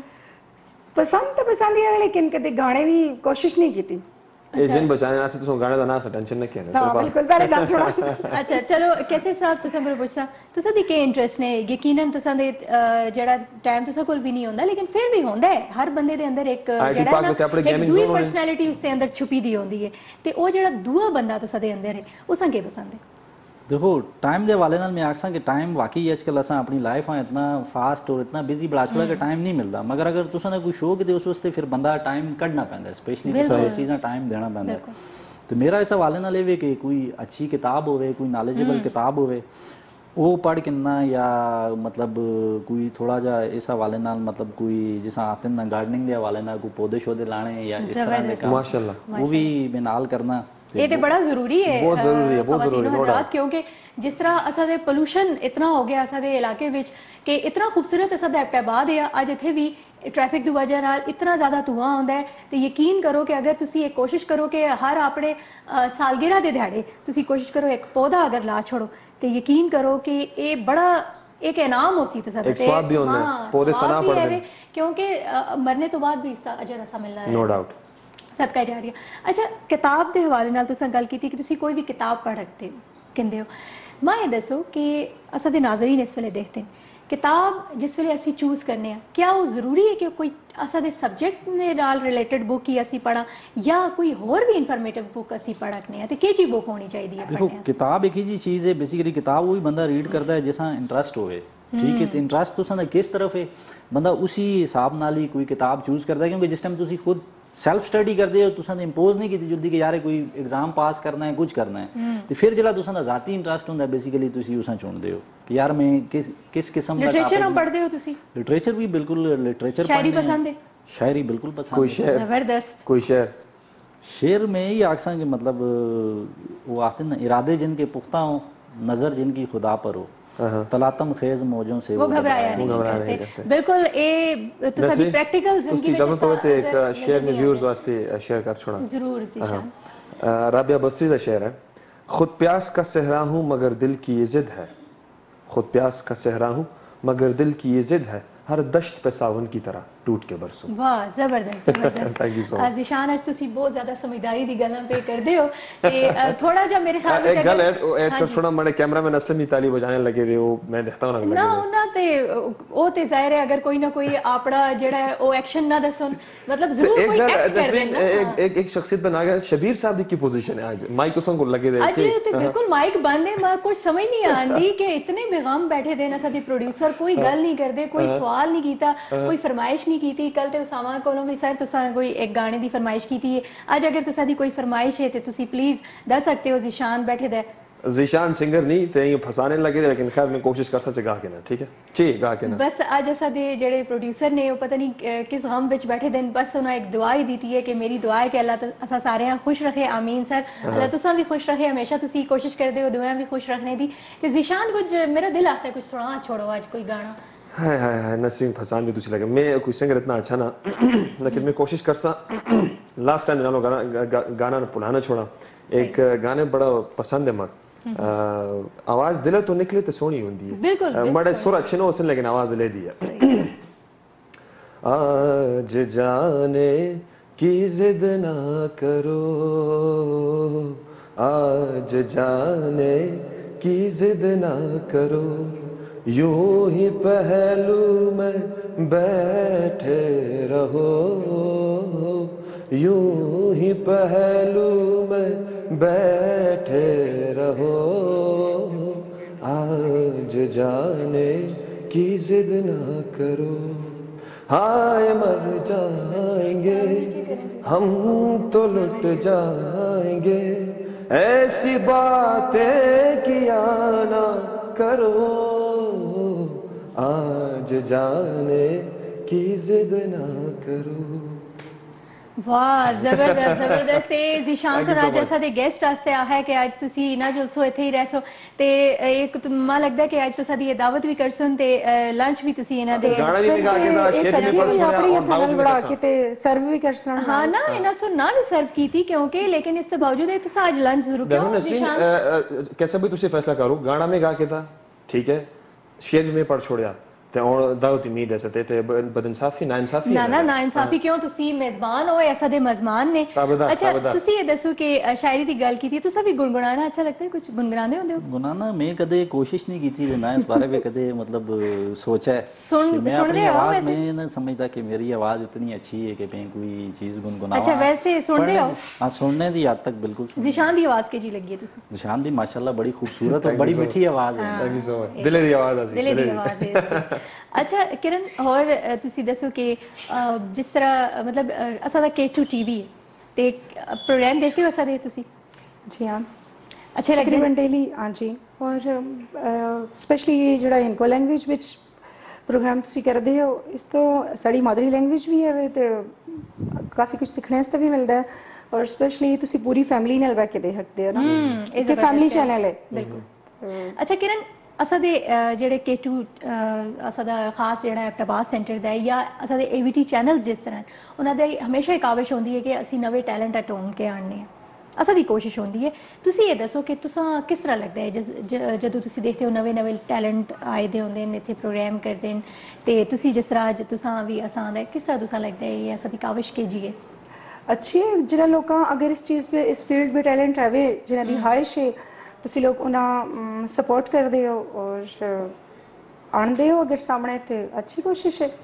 Speaker 3: पसंद है लेकिन कदे गाने दी कोशिश नहीं कीती
Speaker 2: ए जिन बचाने वास्ते तुम गाने दा ना टेंशन न लेना
Speaker 3: हां बिल्कुल पहले गल सुना
Speaker 1: अच्छा चलो कैसे साहब तुसा मेरे पुछसा तुसा दी के इंटरेस्ट ने यकीनन तुसा दे जेड़ा टाइम तुसा कोल भी नहीं होंदा लेकिन फिर भी होंदा है हर बंदे दे अंदर एक जेड़ा ना एक दूई पर्सनालिटी उसके अंदर छुपी दी होंदी है ते ओ जेड़ा दूआ बंदा तुसा दे अंदर है उसा के पसंद है
Speaker 4: देखो टाइम के हवाले मैं आखसा कि टाइम वाकई अजकल अस अपनी लाइफ हाँ इतना फास्ट और इतना बिजी बड़ा छुड़ा कि टाइम नहीं मिलता मगर अगर तुसा कोई शौक दे उस वास्ते फिर बंदा टाइम कढ़ना पैंदा स्पेशली सारी चीज़ां टाइम देना पैंदा तो मेरा इस हवाले ये कि कोई अच्छी किताब होवे कोई नॉलेजेबल किताब होवे वो पढ़ किन्ना या मतलब कोई थोड़ा जा इस हवाले नाल मतलब कोई जिस आते ना गार्डनिंग के हवाले नाल कोई पौधे शौधे लाने या इस तरह के काम
Speaker 2: माशाल्लाह
Speaker 4: वो भी मैं नाल करना
Speaker 1: ये तो बड़ा जरूरी है,
Speaker 2: बहुत जरूरी है, बहुत जरूरी है,
Speaker 1: क्योंकि जिस तरह असादे पोल्यूशन इतना हो गया असादे इलाके विच कि इतना खूबसूरत असादा एबटाबाद है, अज इत्थे भी ट्रैफिक की वजह नाल इतना ज़्यादा धुआं आउंदा है। तो यकीन करो कि अगर तुसी एक कोशिश करो कि हर अपने सालगिरह दे दिहाड़े तुसी कोशिश करो एक पौधा अगर ला छोड़ो, तो यकीन करो कि ये बड़ा एक इनाम हो सी
Speaker 2: एक स्वाद भी होता है, पौधे सना पड़ गए
Speaker 1: क्योंकि मरने तो बाद भी इसका अजर असा मिलना है,
Speaker 2: नो डाउट
Speaker 1: सदका जारिया। अच्छा, किताब के हवाले नाल तुसां गल कीती कि तुसी कोई भी किताब पढ़ते कहंदे हो, मैं ये दसो कि असां दे नाज़रीन इस वेले देखते हैं किताब जिस वेले असी चूज़ करने हैं, क्या वो ज़रूरी है कि कोई असां दे सब्जेक्ट ने नाल रिलेटेड बुक ही असी पढ़ा या कोई होर भी इन्फॉर्मेटिव बुक असी पढ़ने हैं, तो केजी बुक होनी चाहिए?
Speaker 4: देखो किताब एक ही जी चीज़ है, बेसिकली किताब वही बंदा रीड करता है जिसा इंटरेस्ट होवे, ठीक है। तो इंटरेस्ट तो किस तरफ है बंदा उसी हिसाब नाल ही कोई किताब चूज़ करता है, क्योंकि जिस टाइम तुसी खुद सैल्फ स्टडी करते हो तुसां इंपोज नहीं की जल्दी कि यार कोई एग्जाम पास करना है कुछ करना है, तो फिर जिला तुसां ज़ाती इंटरेस्ट होंदा बेसिकली तुसी उसा चुनते हो कि यार मैं किस किस्म का
Speaker 1: लिटरेचर हम पढ़ते हो तुसी?
Speaker 4: लिटरेचर भी बिल्कुल, लिटरेचर
Speaker 1: शायरी पसंद है?
Speaker 4: शायरी बिल्कुल पसंद।
Speaker 2: कोई शेर?
Speaker 1: जबरदस्त।
Speaker 2: कोई शेर?
Speaker 4: शेर में ही आखसा कि मतलब वो आते ना, इरादे जिनके पुख्ता हो, नज़र जिनकी खुदा पर हो, तलातम खेज मौजों से
Speaker 1: वो घबराया नहीं करते। बिल्कुल ए तो सभी प्रैक्टिकल जिंदगी में
Speaker 2: जरूरत होते एक शेर में व्यूअर्स वास्ते शेयर कर छोड़ा
Speaker 1: जरूर ज़ीशान।
Speaker 2: राबिया बसरी का शेर है, खुद प्यास का सहरा हूँ मगर दिल की ये जिद है, खुद प्यास का सहरा हूँ मगर दिल की ये जिद है, हर दश्त पे सावन की तरह टूट के बरसों।
Speaker 1: वाह जबरदस्त जबरदस्त। ज़ीशान आज तुसी बहुत ज्यादा समझदारी दी गल्लां पे करदे हो ते थोड़ा जा मेरे ख्याल में
Speaker 2: एक गल ऐड कर छोड़ा, मैंने कैमरा में असलमी ताली बजाने लगे थे, वो मैं देखता हूं
Speaker 1: ना ना ते ओ ते जाहिर है अगर कोई ना कोई आपड़ा जेड़ा है ओ एक्शन ना दसन, मतलब जरूर कोई एक्ट कर देना।
Speaker 2: एक शख्सियत बना गया शबीर साहब की पोजीशन है आज, माइक तो संग लगे थे
Speaker 1: आज ते बिल्कुल माइक बंद है, मैं कुछ समझ नहीं आंदी कि इतने बेगम बैठे थे ना साथी प्रोड्यूसर, कोई गल नहीं करदे, कोई सवाल नहीं कीता, कोई फरमाइश नहीं की थी। कल तो उसामा कोलों भी सर तुसा कोई एक गाने की फरमाइश की थी, आज अगर तुसा दी कोई फरमाइश है तो तुसी प्लीज दस सकते हो। ज़ीशान बैठे दे,
Speaker 2: ज़ीशान सिंगर नहीं ते ये फसाने लगे थे, लेकिन खैर मैं कोशिश कर सकते गा के ना, ठीक है ची गा के ना।
Speaker 1: बस आज असा दे जेड़े प्रोड्यूसर ने वो पता नहीं किस गम विच बैठे दिन, बस उन्हें एक दुआ ही दी है कि मेरी दुआ है कि अल्लाह असा सारे खुश रखे, आमीन सर। अल्लाह तुसा भी खुश रखे, हमेशा तुसी कोशिश करते हो दुआ भी खुश रखने दी। ते ज़ीशान कुछ मेरा दिल आता है कुछ सुना छोड़ो आज कोई गाना।
Speaker 2: हाय हाय हाय नसरीन फसान भी तुझे लगे, मैं कोई सिंगर इतना अच्छा ना लेकिन मैं कोशिश कर सा लास्ट टाइम जानो गाना पुराना छोड़ा, एक गाने बड़ा पसंद है मत आवाज दिले तो निकले तो सोनी होती है,
Speaker 1: बिल्कुल
Speaker 2: बड़े सुर अच्छे ना उसन लेकिन आवाज ले दी है। आज जाने की जिद ना करो, आज जाने की जिद ना करो, यूं ही पहलू में बैठे रहो, यूं ही पहलू में बैठे रहो, आज जाने की जिद ना करो, हाय मर जाएंगे हम तो लुट जाएंगे, ऐसी बातें किया ना करो, आज जाने की जिद ना करो।
Speaker 1: वाह जबरदस्त जबरदस्त। ज़ीशान सर आज ऐसा दे गेस्ट आस्ते आ है कि आज तुसी ना जुलसो इथे ही रहसो ते एक मा लगदा है कि आज तुसा दी दावत भी करसन ते लंच भी तुसी इना दे
Speaker 2: गाना भी गा के ना शेर भी पर
Speaker 3: अपनी थनल बड़ा के ते सर्व भी करसन।
Speaker 1: हां ना इना सो ना भी सर्व की थी क्योंकि, लेकिन इसके बावजूद है तुसा आज लंच जरूर क्यों
Speaker 2: ज़ीशान कैसे भी तुसी फैसला करो, गाना में गा के था ठीक है, शेर भी में पढ़ छोड़या ते और दावत उम्मीद है सते ते बदइंसाफी ना इंसाफी
Speaker 1: ना ना ना इंसाफी क्यों, तुसी मेजबान हो ऐसा दे मेजबान ने। अच्छा तुसी ये दसो कि शायरी दी गल की थी, तुसा भी गुनगुनाना अच्छा लगता है, कुछ गुनगुनाने होंदे हो?
Speaker 4: गुनगुनाना मैं कदे कोशिश नहीं की थी ना, इस बारे में कदे मतलब सोचा है
Speaker 1: सुन
Speaker 4: अपनी आवाज में ना समझदा कि मेरी आवाज इतनी अच्छी है कि मैं कोई चीज गुनगुनावा।
Speaker 1: अच्छा वैसे सुनदे हो?
Speaker 4: हां सुनने दी हद तक बिल्कुल।
Speaker 1: ज़ीशान दी आवाज के जी लगी है तुसी?
Speaker 4: ज़ीशान दी माशाल्लाह बड़ी खूबसूरत और बड़ी मीठी आवाज है।
Speaker 2: थैंक यू सो मच, दिले दी आवाज है,
Speaker 1: दिले दी आवाज है। अच्छा किरण और तुसी दसो कि जिस तरह मतलब असा दा K2 TV ते प्रोग्राम देखते हो असा दे तुसी?
Speaker 3: जी हां।
Speaker 1: अच्छे लगदे
Speaker 3: तकरीबन डेली हाँ जी। और स्पैशली ये जेह्ड़ा इनको लैंग्वेज विच प्रोग्राम तुसी करदे हो इस तो साड़ी मादरी लैंग्वेज भी है तो काफ़ी कुछ सीखने आस्तै भी मिलता है और स्पैशली तुसी पूरी फैमिली नाल बैठ के देख सकते हो ना कि फैमिली चैनल है
Speaker 1: बिल्कुल। अच्छा किरण असा दे जेह्ड़े K2 असा दा खास जेह्ड़ा एबटाबाद सेंटर दा या असा दे AVT चैनल्स जिस तरह उन्हां दी हमेशा एक काविश होंदी है कि असी नवे टैलेंट ढूंढ के आने असा दी कोशिश होंदी है। तुसी ये दसो कि तुसा किस तरह लगदा है जदों तुसी देखते हो नवे नवे टैलेंट आए दे होंदे न इत्थे प्रोग्राम करदे न ते तुसी जिस तरह अज तुसा भी असां दा किस तरह तुसा लगदा है ये असा दी काविश कीजी है
Speaker 3: अच्छी है जिन्हें लोग अगर इस चीज़ पे इस फील्ड में टैलेंट है जिन्हें दी हाइश है तुसी लोग उन्हें सपोर्ट कर दे हो और आनदे हो अगर सामने तो अच्छी कोशिश है।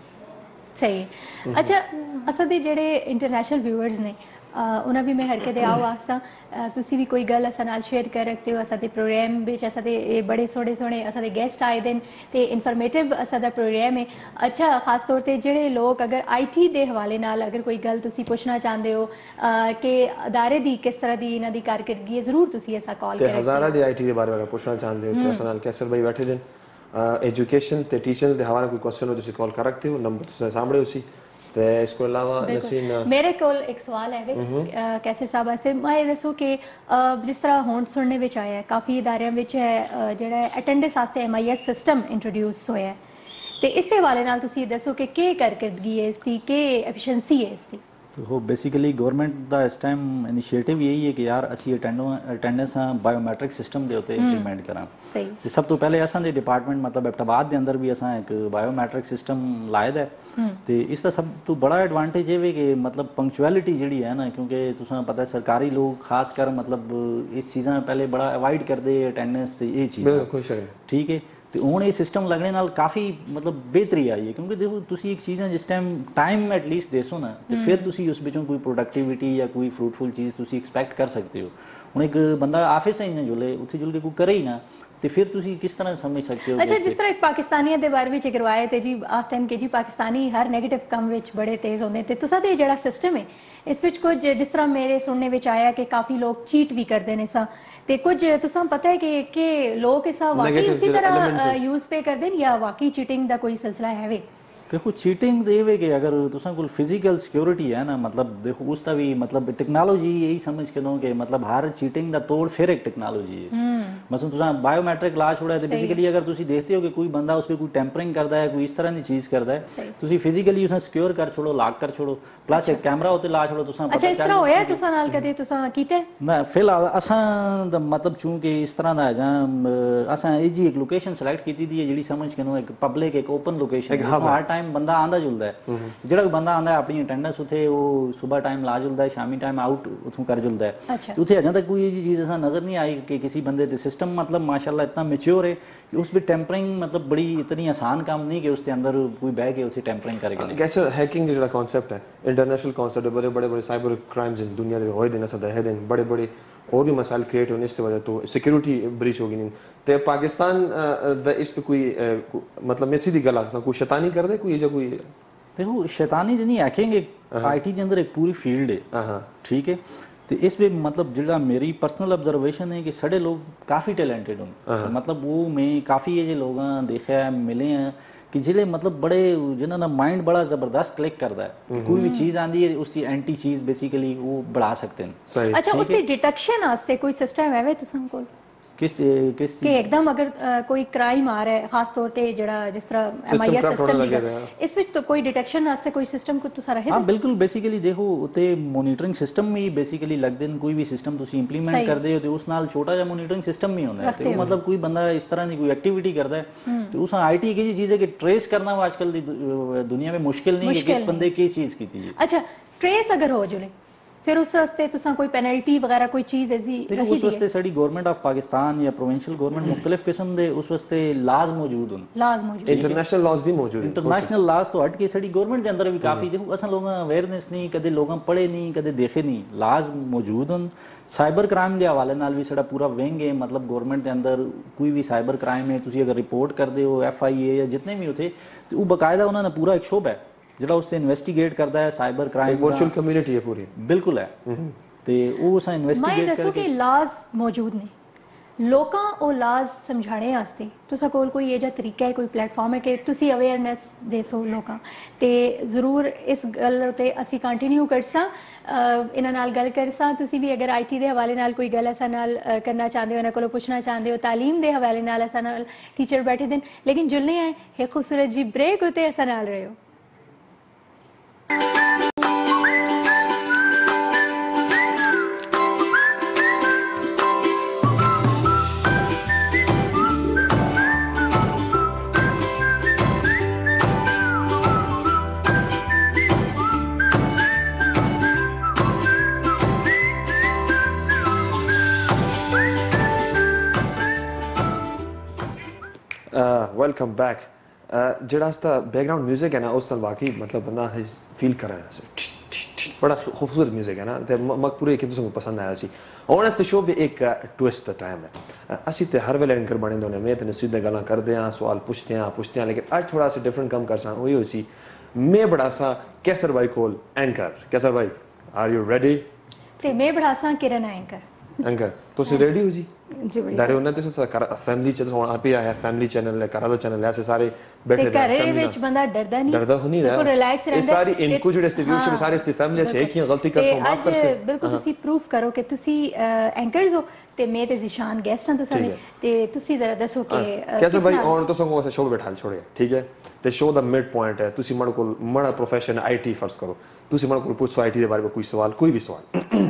Speaker 1: सही। अच्छा असा दे जेह्ड़े इंटरनेशनल व्यूअर्स ने उन्हें भी मैं हर के आओ आसा तुसी भी कोई गल असा नाल शेयर कर रखते हो असा दे प्रोग्राम बिच असा दे बड़े सोहने सोहने असा दे गेस्ट आए दे ते इन्फॉर्मेटिव असा दा प्रोग्राम है। अच्छा खास तौर पे जेह्ड़े लोग अगर IT दे हवाले नाल अगर कोई गल तुसी पुछना चाहते हो कि अदारे दी किस तरह दी इन्हां दी कारकर्दगी है जरूर तुसी ऐसा कॉल करें
Speaker 2: हज़ारा दे IT दे बारे में अगर पुछना चाहते हो तो असा नाल कैसर भाई बैठे दे एजुकेशन ते टीचर दे हवाले कोई क्वेश्चन हो तुसी कॉल कर रखते हो नंबर तुसी सामने उसी ते इसको अलावा नसीन
Speaker 1: मेरे कोल एक सवाल है कैसे साहब वास्ते मैं दसो कि जिस तरह होंद सुनने विच आया है काफ़ी इदारियां विच है जेह्ड़ा अटेंडेंस आस्ते MIS सिस्टम इंट्रोड्यूस होया है ते इस हवाले नाल तुसी दसो कि केह् कारकर्दगी है इसकी केह् एफिशिएंसी है इसकी।
Speaker 4: तो बेसिकली गवर्नमेंट का इस टाइम इनिशिएटिव यही है कि यार असी अटेंडेंस बायोमैट्रिक सिस्टम के उत्ते इंप्लीमेंट करा
Speaker 1: सही
Speaker 4: ते सब तो पहले असां दे डिपार्टमेंट मतलब एबटाबाद के अंदर भी असां एक बायोमैट्रिक सिस्टम लाए दा ते इसका सब तो बड़ा एडवांटेज ये कि मतलब पंक्चुअलिटी जिहड़ी है ना क्योंकि तुसां पता है सरकारी लोग खासकर मतलब इस चीज़ां पहले बड़ा अवॉइड करते अटेंडेंस ते ये चीज़ ठीक है तो हूँ ये सिस्टम लगने नाल काफ़ी मतलब बेहतरी आई है क्योंकि देखो तुसी एक चीज़ है जिस टाइम एटलीस्ट देसो ना तो फिर तुसी उस बिचों कोई प्रोडक्टिविटी या कोई फ्रूटफुल चीज़ तुसी एक्सपैक्ट कर सकते हो। हूँ एक बंदा ऑफिस ही जुले उत्थे जुल के कोई करे ही ना तो फिर तुसी किस तरह समझ सकते हो।
Speaker 1: अच्छा जिस तरह एक पाकिस्तानियत दे बारे में करवाए थे जी आखते हैं कि जी पाकिस्तानी हर नेगेटिव कम विच बड़े तेज होंदे ते तुसा दे जेह्ड़ा सिस्टम है इस विच कुछ जिस तरह मेरे सुनने विच आया कि काफ़ी लोग चीट भी करते हैं सा ते कुछ तुसा पता है कि लोग इसा वाकई उसी तरह यूज पे करते हैं या वाकई चीटिंग का कोई सिलसिला है वे।
Speaker 4: देखो चीटिंग ये वे कि अगर तुसा कोई फिजिकल सिक्योरिटी है ना मतलब देखो उसका भी मतलब टेक्नोलॉजी यही समझ के दो कि मतलब हर चीटिंग का तोड़ फिर एक टेक्नोलॉजी है मतलब तुसा बायोमैट्रिक ला छोड़ा है तो बेसिकली अगर तुसी देखते हो कि कोई बंदा उस पर कोई टेम्परिंग करता है कोई इस तरह की चीज़ करता है तुसी फिजिकली उसे सिक्योर कर छोड़ो लॉक कर छोड़ो प्लस एक कैमरा होते ला छोड़ो तुसा।
Speaker 1: अच्छा इस तरह होया तुसा नाल कदे तुसा कीते
Speaker 4: ना फिलहाल असां दा मतलब चूंकि इस तरह दा जां असां ये जी एक लोकेशन सिलेक्ट कीती दी है जेडी समझ के नो एक पब्लिक एक ओपन लोकेशन हर टाइम बंदा आंदा जुलदा है जेड़ा कोई बंदा आंदा है अपनी अटेंडेंस उथे वो सुबह टाइम ला जुलदा है शामी टाइम आउट उथों कर जुलदा है तो उथे अजें तक कोई चीज़ ऐसा नजर नहीं आई कि किसी बंदे ते सिस्टम मतलब माशाल्लाह इतना मैच्योर है कि उस पे टेम्परिंग मतलब बड़ी इतनी आसान काम नहीं कि उसके अंदर कोई बैठ के उसे टेम्परिंग करके
Speaker 2: कैसे हैकिंग जो कॉन्सेप्ट है इंटरनेशनल कॉन्सेप्ट बड़े बड़े बड़े साइबर क्राइम्स इन दुनिया में होए दिन सदा है दिन बड़े बड़े और भी मसाइल क्रिएट होने इसकी वजह तो सिक्योरिटी ब्रीच होगी नहीं तो पाकिस्तान इस पे कोई मतलब मैं सीधी गल आखसा कोई शैतानी कर दे कोई कोई
Speaker 4: देखो शैतानी नहीं हैकिंग एक IT के अंदर एक पूरी फील्ड है ठीक है तो इस पे मतलब जिला मेरी पर्सनल ऑब्जर्वेशन है कि साढ़े लोग काफ़ी टैलेंटेड हों मतलब वो मैं काफ़ी ये लोग देखा है मिले हैं कि जिले मतलब बड़े जिन्होंने माइंड बड़ा ज़बरदस्त क्लिक करता है कोई भी चीज़ आती है उसकी एंटी चीज़ बेसिकली वो बढ़ा सकते हैं।
Speaker 1: अच्छा उससे डिटेक्शन आस्ते कोई सिस्टम है वे तुसां कोल
Speaker 4: किस
Speaker 1: कि एकदम अगर कोई क्राइम आ रहा है खास तौर पे जड़ा जिस तरह MIS सिस्टम इस विच तो कोई डिटेक्शन वास्ते कोई सिस्टम को तुसा रहे
Speaker 4: हां बिल्कुल बेसिकली देखो उते मॉनिटरिंग सिस्टम भी बेसिकली लगदे न कोई भी सिस्टम तुसी इंप्लीमेंट करदे हो तो उस नाल छोटा जा मॉनिटरिंग सिस्टम भी होंदा है तो मतलब कोई बंदा इस तरह की कोई एक्टिविटी करता है तो उस IT की चीज है कि ट्रेस करना वो आजकल दी दुनिया में मुश्किल नहीं है कि किस बंदे की चीज कीती है।
Speaker 1: अच्छा ट्रेस अगर हो जुले फिर उस वास्ते तुसा कोई पेनल्टी वगैरह कोई चीज ऐसी रखी दी
Speaker 4: उस वास्ते साडी गवर्नमेंट ऑफ पाकिस्तान या प्रोविंशियल गवर्नमेंट मुख्तलिफ किस्म दे उस वास्ते लाज मौजूद हैं
Speaker 2: इंटरनेशनल लॉज भी मौजूद हैं
Speaker 4: इंटरनेशनल लॉज तो हट के साडी गवर्नमेंट के अंदर भी काफी देखो असन लोग अवेयरनेस नहीं कदे लोग पढ़े नहीं कदे देखे नहीं लाज मौजूद हैं। साइबर क्राइम के हवाले नाल भी साडा पूरा विंग है मतलब गवर्नमेंट के अंदर कोई भी साइबर क्राइम है तुसी अगर रिपोर्ट करदे हो FIA या जितने भी होते तो वो बाकायदा उन्होंने पूरा एक शोबा है जिहड़ा उसते इन्वेस्टिगेट करता है साइबर क्राइम
Speaker 2: वर्चुअल कम्युनिटी है पूरी
Speaker 4: बिल्कुल है ते वो सा इन्वेस्टिगेट
Speaker 1: करके मैं दसो कि लॉज मौजूद नहीं लोकां ओ लाज समझाने वास्ते तुसा कोल कोई ये जा तरीका है, कोई प्लेटफॉर्म है कि तुसी अवेयरनेस देसो लोकां ते ज़रूर इस गल ते असी कंटिन्यू करसां, इन्हां नाल गल करसां। तुसी भी अगर IT दे हवाले नाल कोई गल असां नाल करना चाहते हो, इन्हां कोलों पुछना चाहते हो, तालीम दे हवाले नाल असां नाल टीचर बैठे दिन, लेकिन जुलने हैं एक खूबसूरत जी ब्रेक होते असां नाल रहियो।
Speaker 2: Welcome back. जड़ा इसका बैकग्राउंड म्यूजिक है ना उस वाकई मतलब बंदा फील कर रहा है, बड़ा खूबसूरत म्यूजिक है ना, तो मग पूरे एक दूसरे को पसंद आया सी। और इस शो भी एक ट्विस्ट दा टाइम है, असी तो हर वेले एंकर बने दोने, मैं तो सीधे गल्लां करदे हां, सवाल पुछदे हां, लेकिन आज थोड़ा सा डिफरेंट कम कर सा वही हो सी। मैं बड़ा सा कैसर भाई कोल एंकर। कैसर भाई आर यू रेडी?
Speaker 1: ते मैं बड़ा सा किरण एंकर
Speaker 2: तुसी रेडी हो जी?
Speaker 3: जी भैया
Speaker 2: दारे उन्हें तो फैमिली चैनल आप ही आया, फैमिली चैनल है, करादा चैनल है, ऐसे सारे बैठे
Speaker 1: घरे विच बंदा डरदा नहीं,
Speaker 2: डरदा हो नहीं रहा,
Speaker 1: रिलैक्स रहंदा।
Speaker 2: सारी इनको जो डिस्ट्रीब्यूशन सारे इसकी फैमिली से एक ही गलती कर सो माफ कर से
Speaker 1: बिल्कुल तुसी प्रूफ करो कि तुसी एंकर्स हो ते मैं ते ज़िशान गेस्ट हां तुसां दे, ते तुसी जरा दसो कि
Speaker 2: कैसे भाई और तो संगो ऐसे शो बैठा छोड़े, ठीक है? ते शो दा मिड पॉइंट है, तुसी मड़ को मड़ा प्रोफेशन IT फर्स्ट करो, तुसी मड़ को पूछो IT दे बारे में कोई सवाल, कोई भी सवाल।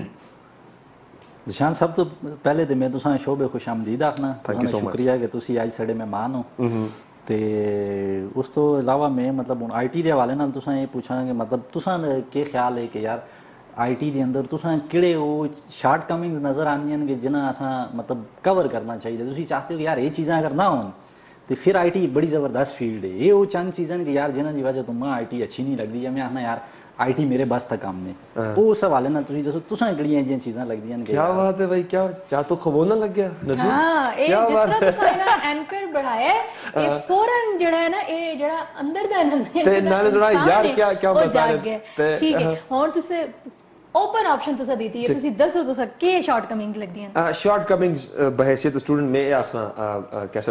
Speaker 4: जिशान सब तो पहले तो मैं तुसां शोबे खुश आमदीद आखना, तुसां शुक्रिया कि तुसी अज साडे मेहमान हो। ते उस तो इलावा मैं मतलब हुण IT दे हवाले नाल तुसां ये पूछां कि मतलब तुसां के ख्याल है कि यार IT दे अंदर तुसां किहड़े ओ शार्ट कमिंग्स नज़र आंदियां कि जिन्हां असां मतलब कवर करना चाहिए, तुसी चाहते हो कि यार ये चीज़ां अगर ना होन तो फिर IT बड़ी ज़बरदस्त फील्ड है, ये वो चंद चीज़ां कि यार जिन्हां दी वजह तो मैं IT अच्छी नहीं लगदी, मैं आखना यार IT मेरे बस तक काम ने वो सवाल है ना, तुसी दसो तुसां किहड़ियां जिहियां चीज़ां लगदियां ने?
Speaker 2: क्या बात है भाई, क्या चाह तो खबोना लग गया नज़र।
Speaker 1: हां ए जिस तरह तुसां ना एंकर बढ़ाया है, ये फौरन जेड़ा है ना ये जेड़ा अंदर दा ना
Speaker 2: ते नाले थोड़ा यार क्या मजा है,
Speaker 1: ठीक है। हुण तुसी ओपन ऑप्शन तुसा देती है, तुसी दसो तुसा के शॉर्ट कमिंग्स लगदियां?
Speaker 2: शॉर्ट कमिंग्स बहैसियत स्टूडेंट में आखसा कैसर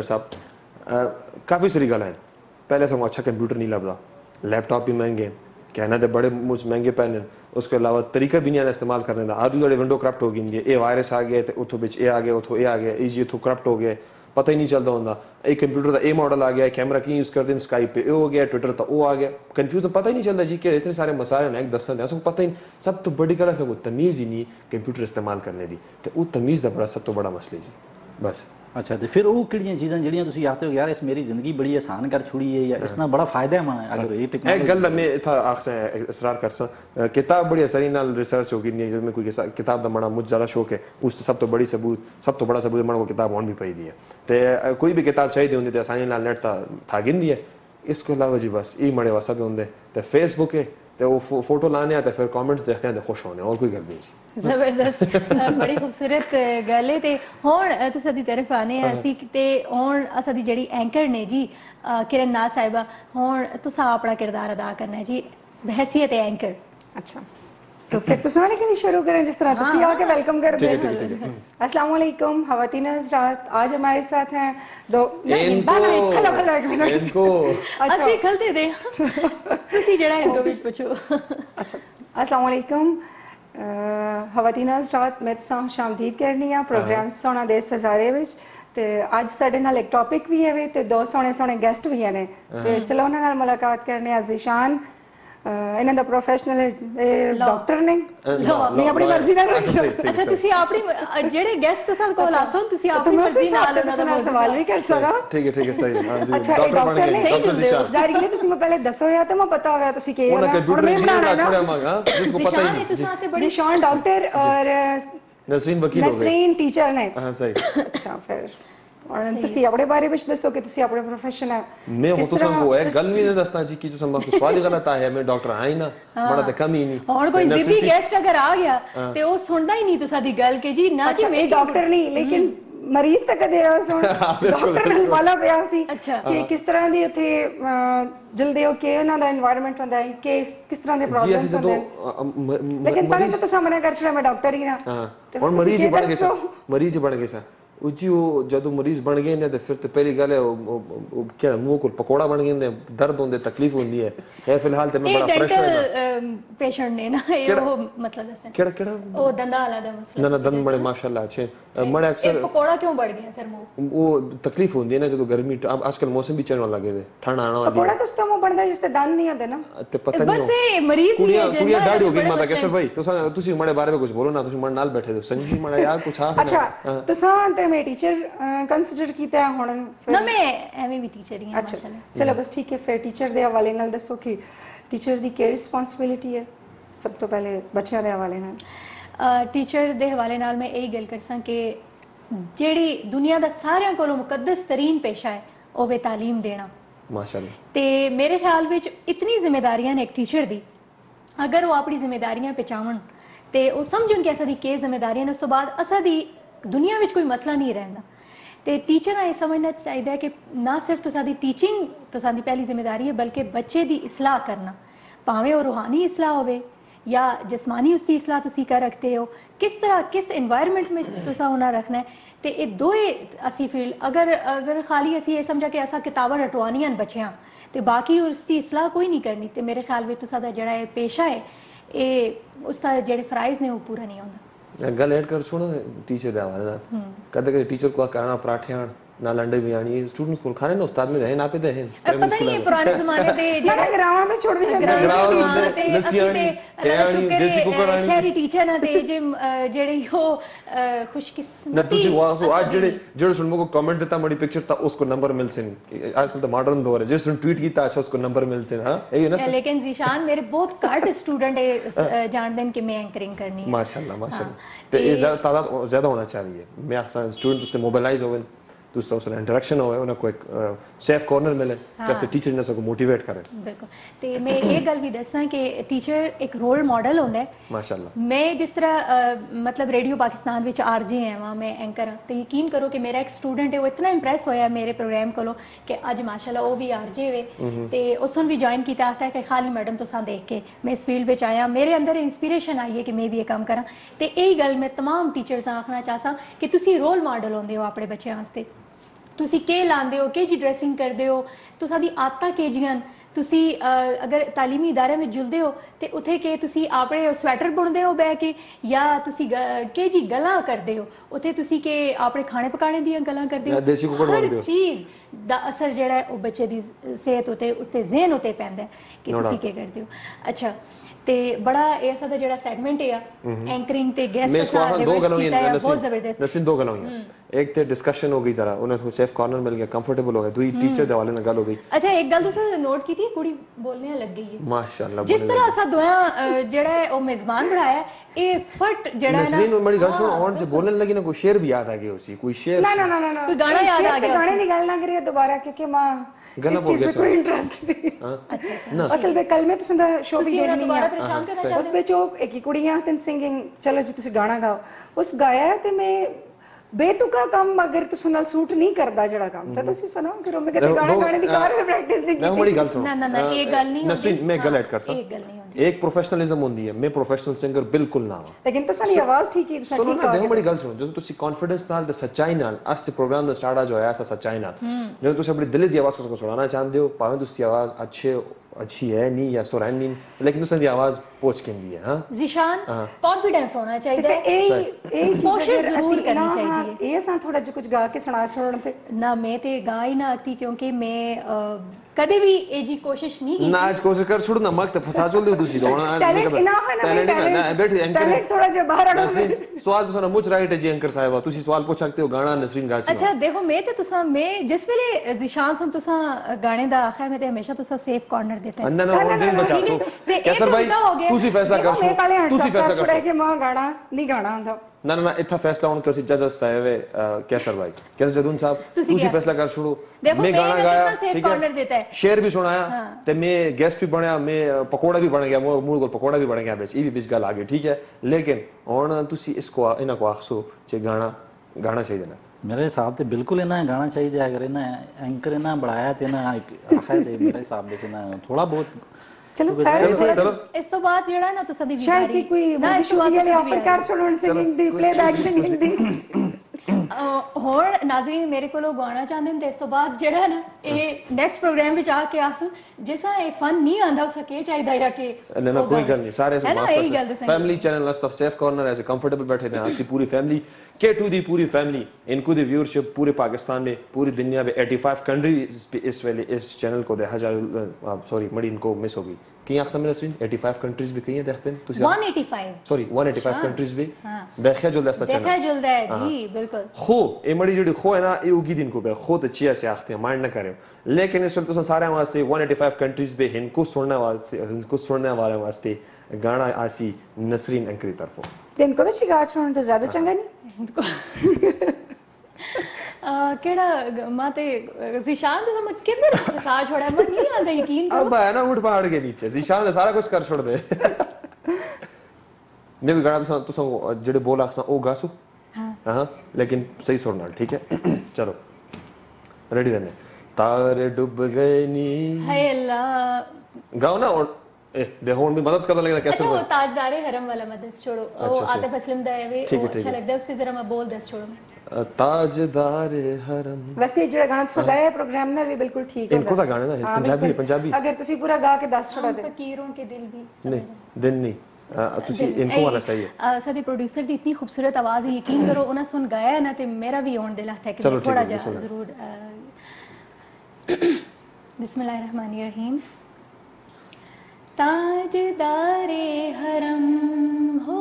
Speaker 2: साहब काफ़ी सारी गल्लां हैं। पहले तो अच्छा कंप्यूटर नहीं लभदा, लैपटॉप भी महंगे, कहना तो बड़े मुझ महंगे पैन, उसके अलावा तरीका भी नहीं आना इस्तेमाल करने का। आदू जोड़े विंडो करप्ट हो गई, ये वायरस आ गए तो उतो बिच ए आ गया, उतो ए आ गया, ईजी उतो करप्ट हो गए, पता ही नहीं चलता होंदा। एक कंप्यूटर का ए मॉडल आ गया, कैमरा की यूज़ करते हैं, स्काइप पे ए हो गया, ट्विटर तो वो आ गया, कन्फ्यूज पता ही नहीं चलता जी कि इतने सारे मसाले हैं, एक दसन है, सबको पता ही नहीं। सब तो बड़ी गल है तमीज़ ही नहीं कंप्यूटर इस्तेमाल करने की, तो वो तमीज़ का बड़ा सब तो बड़ा मसला जी बस।
Speaker 4: अच्छा तो फिर वो किहड़ियां चीज़ां जिहड़ियां तुसी आखते हो यार इस मेरी ज़िंदगी बड़ी आसान कर छुड़ी है या इसना बड़ा फायदा है मैं अगर ये टेक्नोलॉजी
Speaker 2: एक गल मैं इथा आखसा इसरार करसा, किताब बड़ी आसानी नाल रिसर्च होगी नहीं, जिसमें कोई किताब दा बड़ा मुझ ज़्यादा शौक है, उस सब तो बड़ी सबूत सब तो बड़ा सबूत मण को किताब होनी भी पई दी है, तो कोई भी किताब चाहिए होंदी तो आसानी नाल नेट था गिंदी है। इसके अलावा जी बस ये मड़े वसद होंगे तो फेसबुक है, तो वो फोटो लाने तो फिर कमेंट्स देखते हैं तो खुश होने, और कोई गल नहीं जी।
Speaker 1: जबरदस्त बड़ी खूबसूरत गल है। ते हुण तुसां दी तरफ आने असी ते हुण असां दी जेहड़ी एंकर ने जी किरण नाज साहिबा, हुण तुसां अपना किरदार अदा करना है जी बहैसियत एंकर।
Speaker 3: अच्छा तो फिर तुसी वाले के लिए शुरू करें जिस तरह तुसी आके वेलकम कर दे। अस्सलाम वालेकुम खवातीन हज़रात, आज हमारे साथ हैं दो
Speaker 2: इनको
Speaker 1: अच्छा खलते दे तुसी जेड़ा इनको भी पूछो।
Speaker 3: अच्छा अस्सलाम वालेकुम खवातीन हज़रात, मैं तुसां खुशामदीद करनी आ प्रोग्राम सोना देस हज़ारे विच। ते अज साडे नाल एक टॉपिक भी है ते दो सोने सोने गेस्ट भी हैं, ते चलो उन्हां नाल मुलाकात करने आ। ज़िशान इन्हां दा प्रोफेशनल डॉक्टर ने मैं अपनी मर्जी नाल।
Speaker 1: अच्छा तुसी अपनी जेड़े गेस्ट तुसां कोल आसन तुसी अपनी मर्जी नाल
Speaker 3: सवाल भी कर सको।
Speaker 2: ठीक है सही। हां जी
Speaker 3: अच्छा डॉक्टर ने जाहिर है तुसी मैं पहले दसो या तो मैं पता होया तुसी के
Speaker 2: और मैं बनाना ना छोड़ा मांगा जिसको पता ही नहीं।
Speaker 1: तुसां से बड़ी
Speaker 3: ज़िशान डॉक्टर और
Speaker 2: नसरीन वकील हो गए,
Speaker 3: नसरीन टीचर ने।
Speaker 2: हां सही।
Speaker 3: अच्छा फिर और तुसी अपने बारे में दसो कि तुसी अपने प्रोफेशन है।
Speaker 2: मैं हो तो सब वो है गल भी नहीं दसना जी कि जो सब सवाल ही गलत आया, मैं डॉक्टर हां ही ना, बड़ा तो कम ही नहीं।
Speaker 1: और कोई जिद्दी गेस्ट अगर आ गया ते वो सुनदा ही नहीं तुसा दी गल के जी ना जी मैं
Speaker 3: डॉक्टर नहीं लेकिन मरीज तक कदे सुन डॉक्टर ने वाला पिया सी कि किस तरह दी उथे जल्दी हो के ना दा एनवायरनमेंट होंदा है कि किस तरह दे प्रॉब्लम्स होंदे हैं, लेकिन पहले तो तुसा मना कर छड़ा मैं डॉक्टर ही ना।
Speaker 2: और मरीज ही बढ़ गए सा, मरीज ही बढ़ गए सा जी वो ਜਦੋਂ ਮਰੀਜ਼ ਬਣ ਗਏ ਨੇ ਤੇ ਫਿਰ ਤੇ ਪਹਿਲੀ ਗੱਲ ਹੈ ਉਹ ਕੀ ਮੂੰਹ ਕੋਲ ਪਕੌੜਾ ਬਣ ਗਏ ਨੇ ਦਰਦ ਹੁੰਦੇ ਤਕਲੀਫ ਹੁੰਦੀ ਹੈ ਇਹ ਫਿਲਹਾਲ ਤੇ ਮੈਂ ਬੜਾ ਪ੍ਰੈਸ਼ਰ ਹੈ
Speaker 1: ਪੇਸ਼ੈਂਟ ਨੇ ਨਾ ਇਹ ਉਹ ਮਸਲਾ ਦੱਸਣ
Speaker 2: ਕਿਹੜਾ
Speaker 1: ਉਹ ਦੰਦਾਂ ਵਾਲਾ ਦਾ ਮਸਲਾ
Speaker 2: ਨਾ ਦੰਦ ਬੜੇ ਮਾਸ਼ਾਅੱਲਾ ਅੱਛੇ ਮੜੇ ਅਕਸਰ
Speaker 1: ਪਕੌੜਾ ਕਿਉਂ ਬੜ ਗਿਆ ਫਿਰ ਮੂੰਹ
Speaker 2: ਉਹ ਤਕਲੀਫ ਹੁੰਦੀ ਹੈ ਨਾ ਜਦੋਂ ਗਰਮੀ ਅੱਜਕੱਲ ਮੌਸਮ ਵੀ ਚੇਂਜ ਹੋਣ ਲੱਗੇ ਤੇ ਠੰਡ ਆਣਾ ਵਾਲੀ
Speaker 3: ਪਕੌੜਾ ਤਾਂ ਉਸਤਾ ਮੂੰਹ ਬਣਦਾ ਜਿਸ ਤੇ ਦੰਦ ਨਹੀਂ ਆਉਂਦੇ ਨਾ
Speaker 2: ਤੇ ਪਤਾ ਨਹੀਂ
Speaker 1: ਬਸ ਇਹ ਮਰੀਜ਼ ਹੀ ਹੈ
Speaker 2: ਕੁੜੀਆਂ ਡਾੜੀ ਹੋ ਗਈ ਮਾਤਾ ਕੈਸਰ ਭਾਈ ਤੁਸੀਂ ਮੜੇ ਬਾਰੇ ਵਿੱਚ ਕੁਝ ਬੋਲੋ ਨਾ ਤੁਸੀਂ ਮੜ ਨਾਲ ਬੈਠੇ ਹੋ ਸੰਜੀ ਮੜਾ ਯਾਰ ਕੁਛ ਆ
Speaker 3: ਅੱਛਾ ਤੁਸੀਂ ਤੇ ਮੈਂ ਟੀਚਰ ਕੰਸੀਡਰ ਕੀਤਾ ਹੁਣ
Speaker 1: ਨਾ ਮੈਂ ਐਵੇਂ ਵੀ ਟੀਚਰ ਹੀ ਹਾਂ ਮਾਸ਼ਾਅੱਲਾ
Speaker 3: ਚਲੋ ਬਸ ਠੀਕ ਹੈ ਫਿਰ ਟੀਚਰ ਦੇ ਹਵਾਲੇ ਨਾਲ ਦੱਸੋ ਕਿ ਟੀਚਰ ਦੀ ਕੀ ਰਿਸਪੌਂਸਿਬਿਲਿਟੀ ਹੈ ਸਭ ਤੋਂ ਪਹਿਲੇ ਬੱਚਿਆਂ ਦੇ ਹਵਾਲੇ ਨਾਲ
Speaker 1: ਟੀਚਰ ਦੇ ਹਵਾਲੇ ਨਾਲ ਮੈਂ ਇਹੀ ਗੱਲ ਕਰਸਾਂ ਕਿ ਜਿਹੜੀ ਦੁਨੀਆ ਦਾ ਸਾਰਿਆਂ ਕੋਲੋਂ ਮੁਕੱਦਸ ਤਰੀਨ ਪੇਸ਼ਾ ਹੈ ਉਹ ਵੇ ਤਾਲੀਮ ਦੇਣਾ
Speaker 2: ਮਾਸ਼ਾਅੱਲਾ
Speaker 1: ਤੇ ਮੇਰੇ ਖਿਆਲ ਵਿੱਚ ਇਤਨੀ ਜ਼ਿੰਮੇਵਾਰੀਆਂ ਨੇ ਇੱਕ ਟੀਚਰ ਦੀ ਅਗਰ ਉਹ ਆਪਣੀ ਜ਼ਿੰਮੇਵਾਰੀਆਂ ਪਛਾਣਨ ਤੇ ਉਹ ਸਮਝਣ ਕਿ ਅਸਾਂ ਦੀ ਕੀ ਜ਼ਿੰਮੇਵਾਰੀਆਂ ਨੇ ਉਸ ਤੋਂ ਬਾਅਦ ਅਸਾਂ ਦੀ ਦੁਨੀਆ ਵਿੱਚ ਕੋਈ ਮਸਲਾ ਨਹੀਂ ਰਹਿੰਦਾ ਤੇ ਟੀਚਰ ਨੂੰ ਇਹ ਸਮਝਣਾ ਚਾਹੀਦਾ ਹੈ ਕਿ ਨਾ ਸਿਰਫ ਤੁਹਾਡੀ ਟੀਚਿੰਗ ਤੁਹਾਡੀ ਪਹਿਲੀ ਜ਼ਿੰਮੇਵਾਰੀ ਹੈ ਬਲਕਿ ਬੱਚੇ ਦੀ ਇਸਲਾਹ ਕਰਨਾ ਭਾਵੇਂ ਉਹ ਰੂਹਾਨੀ ਇਸਲਾਹ ਹੋਵੇ ਜਾਂ ਜਿਸਮਾਨੀ ਉਸਦੀ ਇਸਲਾਹ ਤੁਸੀਂ ਕਰ ਰੱਖਦੇ ਹੋ ਕਿਸ ਤਰ੍ਹਾਂ ਕਿਸ এনवायरमेंट ਵਿੱਚ ਤੁਸੀਂ ਉਹਨਾਂ ਰੱਖਣਾ ਹੈ ਤੇ ਇਹ ਦੋਏ ਅਸੀਂ ਫੀਲ ਅਗਰ ਖਾਲੀ ਅਸੀਂ ਇਹ ਸਮਝਾ ਕਿ ਅਸਾਂ ਕਿਤਾਬਾਂ ਰਟਵਾਨੀਆਂ ਬੱਚਿਆਂ ਤੇ ਬਾਕੀ ਉਸਦੀ ਇਸਲਾਹ ਕੋਈ ਨਹੀਂ ਕਰਨੀ ਤੇ ਮੇਰੇ ਖਿਆਲ ਵਿੱਚ ਤੁਹਾਡਾ ਜਿਹੜਾ ਇਹ ਪੇਸ਼ਾ ਹੈ ਇਹ ਉਸਦਾ ਜਿਹੜੇ ਫਰਾਈਜ਼ ਨੇ ਉਹ ਪੂਰਾ ਨਹੀਂ ਹੁੰਦਾ
Speaker 2: ਗੱਲ ਐਡ ਕਰ ਸੁਣੋ ਟੀਚਰ ਦੇ ਹਵਾਲੇ ਨਾਲ ਕਦੇ ਟੀਚਰ को करना पराठे आण ना लंडे भी आनी स्टूडेंट्स को खाने ना उस्ताद में रहे ना पे दे हैं
Speaker 1: पता नहीं पुराने जमाने दे
Speaker 3: ਜਿਹੜਾ ਗਰਾਵਾਂ ਵਿੱਚ ਛੋੜ ਵੀ ਜਾਂਦਾ
Speaker 2: देसी कुकर आनी
Speaker 1: शहरी टीचर ना ते जे ਜਿਹੜੇ ਉਹ खुशकिस्मती
Speaker 2: ना ਤੁਸੀਂ ਵਾਸੋ ਅੱਜ ਜਿਹੜੇ ਸੁਣ ਮੋ ਕਮੈਂਟ ਦਿੱਤਾ ਮੜੀ ਪਿਕਚਰ ਤਾਂ ਉਸको ਨੰਬਰ ਮਿਲ ਸੇ आजकल तो मॉडर्न दौर है जिस सुन ट्वीट कीता अच्छा उसको नंबर मिल से हां यही है ना
Speaker 1: लेकिन ज़ीशान मेरे बहुत घट स्टूडेंट है जानते हैं कि मैं एंकरिंग करनी है
Speaker 2: माशाल्लाह तो ये तादाद ज्यादा होना चाहिए मैं अक्सर स्टूडेंट उससे मोबिलाइज होवे तो उससे इंटरेक्शन होवे उन्हें कोई सेफ कॉर्नर मिले जैसे टीचर ने सबको मोटिवेट करे
Speaker 1: बिल्कुल ते मैं ये गल भी दसां कि टीचर एक रोल मॉडल होंदा है
Speaker 2: माशाल्लाह
Speaker 1: मैं जिस तरह मतलब रेडियो पाकिस्तान विच आरजे है वहां मैं एंकर हां ते यकीन करो कि मेरा एक स्टूडेंट है वो इतना इंप्रेस होया मेरे प्रोग्राम कोलो कि आज माशाल्लाह वो भी आरजे वे ते उसने भी ज्वाइन कीता आता है कि खाली मैडम तुसां देख के मैं इस फील्ड विच आया मेरे अंदर इंस्पिरेशन आई है कि मैं भी ये काम करा ते यही गल मैं तमाम टीचर्स आखना चाहसा कि तुसी रोल मॉडल होंदे हो अपने बच्चों वास्ते ਤੁਸੀਂ ਕੀ ਲਾਉਂਦੇ ਹੋ ਕਿਹੜੀ ਡਰੈਸਿੰਗ ਕਰਦੇ ਹੋ ਤੁਹਾਡੀ ਆਦਤਾਂ ਕਿਹੜੀਆਂ ਤੁਸੀਂ ਅਗਰ ਤਾਲੀਮੀ ਇਦਾਰੇ ਵਿੱਚ ਜੁਲਦੇ ਹੋ ਤੇ ਉੱਥੇ ਕਿ ਤੁਸੀਂ ਆਪਣੇ ਸਵੈਟਰ ਬੁਣਦੇ ਹੋ ਬੈ ਕੇ ਜਾਂ ਤੁਸੀਂ ਕਿਹੜੀ ਗੱਲਾਂ ਕਰਦੇ ਹੋ ਉੱਥੇ ਤੁਸੀਂ ਕਿ ਆਪਣੇ ਖਾਣੇ ਪਕਾਣੇ ਦੀਆਂ ਗੱਲਾਂ ਕਰਦੇ ਹੋ
Speaker 2: ਦੇਸੀ ਕੁਕੜ ਬਣਦੇ ਹੋ
Speaker 1: ਹਰ ਚੀਜ਼ ਦਾ ਅਸਰ ਜਿਹੜਾ ਹੈ ਉਹ ਬੱਚੇ ਦੀ ਸਿਹਤ ਉਤੇ ਜ਼ਿਹਨ ਉਤੇ ਪੈਂਦਾ ਕਿ ਤੁਸੀਂ ਕੀ ਕਰਦੇ ਹੋ ਅੱਛਾ ਤੇ ਬੜਾ ਐਸਾ ਦਾ ਜਿਹੜਾ ਸੈਗਮੈਂਟ ਹੈ ਐਂਕਰਿੰਗ ਤੇ ਗੈਸਟ ਨਾਲ
Speaker 2: दो गलों
Speaker 1: बहुत जबरदस्त
Speaker 2: नसीन दो गलों एक तो डिस्कशन हो गई जरा उन्हें थोड़ा सेफ कॉर्नर मिल गया कंफर्टेबल हो गया दूसरी टीचर दे वाले ना गल हो गई
Speaker 1: अच्छा एक गल तुसा नोट की थी कुड़ी बोलने लग गई है
Speaker 2: माशाल्लाह
Speaker 1: जिस तरह असा दोया जेड़ा है ओ मेजबान बनाया ए फट जेड़ा है ना
Speaker 2: नसीन बड़ी गल सुन और जो बोलने लगी ना कोई शेर भी याद आ गया उसी कोई शेर
Speaker 3: ਨਾ ਨਾ ਨਾ
Speaker 1: कोई गाना याद आ गया
Speaker 3: ਗਾਣੇ ਦੀ ਗੱਲ ਨਾ ਕਰੀਏ ਦੁਬਾਰਾ ਕਿਉਂਕਿ ਮਾਂ
Speaker 2: गाना
Speaker 3: इस
Speaker 2: बोल
Speaker 3: चीज
Speaker 2: गया
Speaker 3: में कोई इंटरेस्ट नहीं
Speaker 1: अच्छा
Speaker 3: असल में कल में तुसां दा शो भी
Speaker 1: ਤੁਸੀਂ
Speaker 3: देखनी
Speaker 1: ਦੁਬਾਰਾ
Speaker 3: है
Speaker 1: ਪਰੇਸ਼ਾਨ ਕਰਨਾ
Speaker 3: ਉਸ
Speaker 1: ਚਾਹੁੰਦੇ
Speaker 3: ਵਿੱਚ ਉਹ ਇੱਕ ਕੁੜੀਆਂ ਤੇ ਸਿੰਗਿੰਗ ਚਲੋ ਜੀ ਤੁਸੀਂ ਗਾਣਾ ਗਾਓ ਉਸ ਗਾਇਆ ਹੈ ਤੇ ਮੈਂ ਬੇਤੁਕਾ ਕੰਮ ਅਗਰ ਤੁਸੀਂ ਨਾਲ ਸੂਟ ਨਹੀਂ ਕਰਦਾ ਜਿਹੜਾ ਕੰਮ ਤਾਂ ਤੁਸੀਂ ਸੁਣਾਓ ਕਰੋ ਮੈਂ ਕਿਤੇ ਗਾਣਾ ਗਾਣੇ ਦੀ ਕਾਰ ਵਿੱਚ ਪ੍ਰੈਕਟਿਸ ਨਹੀਂ
Speaker 2: मैं बड़ी गल सुनो
Speaker 1: ना ना ना ये गल नहीं
Speaker 2: नसीन मैं गल ऐड कर
Speaker 1: ये गल नहीं होती
Speaker 2: एक प्रोफेशनलिज्म होती है मैं प्रोफेशनल सिंगर बिल्कुल ना हां
Speaker 3: लेकिन तुसां दी आवाज ठीक ही तुसां
Speaker 2: सुनो
Speaker 3: ठीक
Speaker 2: ना
Speaker 3: आ
Speaker 2: देखो बड़ी गल सुनो ਜਦੋਂ ਤੁਸੀਂ ਕੌਨਫੀਡੈਂਸ ਨਾਲ ਤੇ ਸੱਚਾਈ ਨਾਲ ਅੱਜ ਤੇ ਪ੍ਰੋਗਰਾਮ ਦਾ ਸਟਾਰਟ ਜੋ ਹੋਇਆ ਐਸਾ ਸੱਚਾਈ ਨਾਲ ਜਦੋਂ ਤੁਸੀਂ ਆਪਣੀ ਦਿਲ ਦੀ ਆਵਾਜ਼ को सुनाना चाहते हो ਭਾਵੇਂ ਤੁਸੀਂ ਆਵਾਜ਼ अच्छी है नहीं या सुरैन नहीं लेकिन उसकी आवाज पहुंच के भी है हां
Speaker 1: ज़ीशान कॉन्फिडेंस होना
Speaker 3: ਤੇ
Speaker 1: चाहिए
Speaker 3: ਫਿਰ ਇਹ ਚੀਜ਼
Speaker 1: कोशिश
Speaker 3: ਅਗਰ
Speaker 1: जरूर
Speaker 3: ਅਸੀਂ
Speaker 1: करनी
Speaker 3: ਨਾ
Speaker 1: चाहिए
Speaker 3: ਇਹ ਸਾਂ ਥੋੜਾ ਜਿਹਾ ਕੁਝ ਗਾ ਕੇ ਸੁਣਾ ਛੋੜਨ ਤੇ
Speaker 1: ना मैं ते गा ही ना आती क्योंकि मैं कदे भी ए जी कोशिश नहीं की
Speaker 2: ना आज कोशिश कर छोड़ ना मग ते फसा चोल दे दूसरी होना
Speaker 3: ਟੈਲੈਂਟ ਨਾ ਹੈ ਨਾ
Speaker 2: बैठ
Speaker 3: ਟੈਲੈंट ਥੋੜਾ ਜਿਹਾ ਬਾਹਰ ਆਣਾ
Speaker 2: नसरीन सवाल तो मुझ राइट है जी एंकर साहिबा ਤੁਸੀਂ सवाल पूछ सकते हो गाना नसरीन गा सी
Speaker 1: अच्छा देखो मैं ते तुसा मैं जिस वेले ज़ीशान सुन तुसा गाने दा आखिर में ते हमेशा तुसा सेफ कॉर्नर देता है
Speaker 2: अन्ना ना और दिन बचा सो कैसर भाई ਤੁਸੀਂ ਫੈਸਲਾ ਕਰ ਸੋ ਤੁਸੀਂ ਫੈਸਲਾ ਕਰ
Speaker 3: ਛੋੜ ਕੇ ਮਾਂ ਗਾਣਾ ਨਹੀਂ ਗਾਣਾ ਹੁੰਦਾ
Speaker 2: ਨਾ ਨਾ ਇੱਥਾ ਫੈਸਲਾ ਹੁਣ ਤੁਸੀਂ ਜੱਜਸ ਤਾਏ ਵੇ कैसर भाई कैसर जदून साहब ਤੁਸੀਂ ਫੈਸਲਾ ਕਰ ਛੋੜੋ मैं गाना गाया ठीक है शेर भी सुनाया ते मैं गेस्ट भी बनया मैं पकोड़ा भी बन गया मूल को पकोड़ा भी बन गया बेच ये भी बीच गल आ गई ठीक है लेकिन हुन तुसी इसको इना को आखसो जे गाना चाहिए ना
Speaker 4: मेरे हिसाब से बिल्कुल इन्हें गाना चाहिए अगर इन्हें एंकर इन्हें बढ़ाया तो इन्हें आखिर दे मेरे हिसाब से ना थोड़ा बहुत
Speaker 3: चलो
Speaker 1: इस तो बात जेड़ा ना तो सदी
Speaker 3: शायद की कोई मुंडी शूटी वाले ऑफर कर छोड़न सिंगिंग दी प्लेबैक सिंगिंग दी
Speaker 1: ਹੁਣ ਨਾਜ਼ਰੀਨ ਮੇਰੇ ਕੋਲੋਂ ਗਾਣਾ ਚਾਹੁੰਦੇ ਨੇ ਤੇ ਇਸ ਤੋਂ ਬਾਅਦ ਜਿਹੜਾ ਨਾ ਇਹ ਨੈਕਸਟ ਪ੍ਰੋਗਰਾਮ ਵਿੱਚ ਆ ਕੇ ਆਸੂ ਜਿਸਾ ਇਹ ਫਨ ਨਹੀਂ ਆਂਦਾ ਉਸ ਕੇ ਚਾਹੀਦਾ ਹੈ ਕਿ
Speaker 2: ना कोई गल नहीं सारे family channel of safe corner ऐसे कंफर्टेबल बैठे थे आज की पूरी फैमिली K2 दी पूरी फैमिली इनको दी व्यूअरशिप पूरे पाकिस्तान में पूरी दुनिया में 85 कंट्रीज पे इस वेले इस चैनल को देखा जाए सॉरी मड़ी इनको मिस हो गई कई अक्सर में नसरीन 85 कंट्रीज भी कई देखते हैं तुसी 185 सॉरी 185 कंट्रीज भी देखा जो दस्ता चैनल
Speaker 1: देखा जो है जी बिल्कुल
Speaker 2: खो ए मड़ी जड़ी खो है ना ए उगी दिन को बे खो तो चिया से आखते हैं माइंड ना करे लेकिन इस वक्त तो सारे वास्ते 185 कंट्रीज पे इनको सुनने वाले वास्ते गाना आसी नसरीन अंकरी तरफों
Speaker 3: दिन को भी शिकार छोड़ने तो ज्यादा चंगा नहीं
Speaker 1: केड़ा माते ज़ीशान तो मैं किधर फंसा छोड़ा मैं नहीं आता यकीन करो
Speaker 2: अब है ना ऊँट पहाड़ के नीचे ज़ीशान ने सारा कुछ कर छोड़ दे मैं भी गाना तो जड़े बोला ओ गासू हाँ लेकिन सही सुनना ठीक है चलो रेडी रहने तारे डूब गए नी
Speaker 1: हाय अल्लाह
Speaker 2: गाओ ना और देखो भी मदद करने लगा कैसे
Speaker 1: वो ताजदारे हरम वाला मदद छोड़ो वो आतिफ असलम दा है वे अच्छा लगता है उससे जरा मैं बोल दस छोड़ो
Speaker 2: ताजदारे हरम
Speaker 3: वैसे ਜਿਹੜਾ ਗਾਣਾ ਤੁਸੀਂ ਗਾਇਆ प्रोग्राम ना भी बिल्कुल ठीक है
Speaker 2: इनको तो गाने ना पंजाबी
Speaker 3: अगर ਤੁਸੀਂ पूरा गा के 10 छोड़ा दे
Speaker 1: फकीरों के दिल भी
Speaker 2: नहीं दिन नहीं तुसी इनको आना चाहिए
Speaker 1: साडे प्रोड्यूसर दी इतनी खूबसूरत आवाज है यकीन करो उन्हें सुन गाया है ना ते मेरा भी होने दिल है कि थोड़ा जा जरूर बिस्मिल्लाहिर्रहमानिर्रहीम ताजदारे हरम हो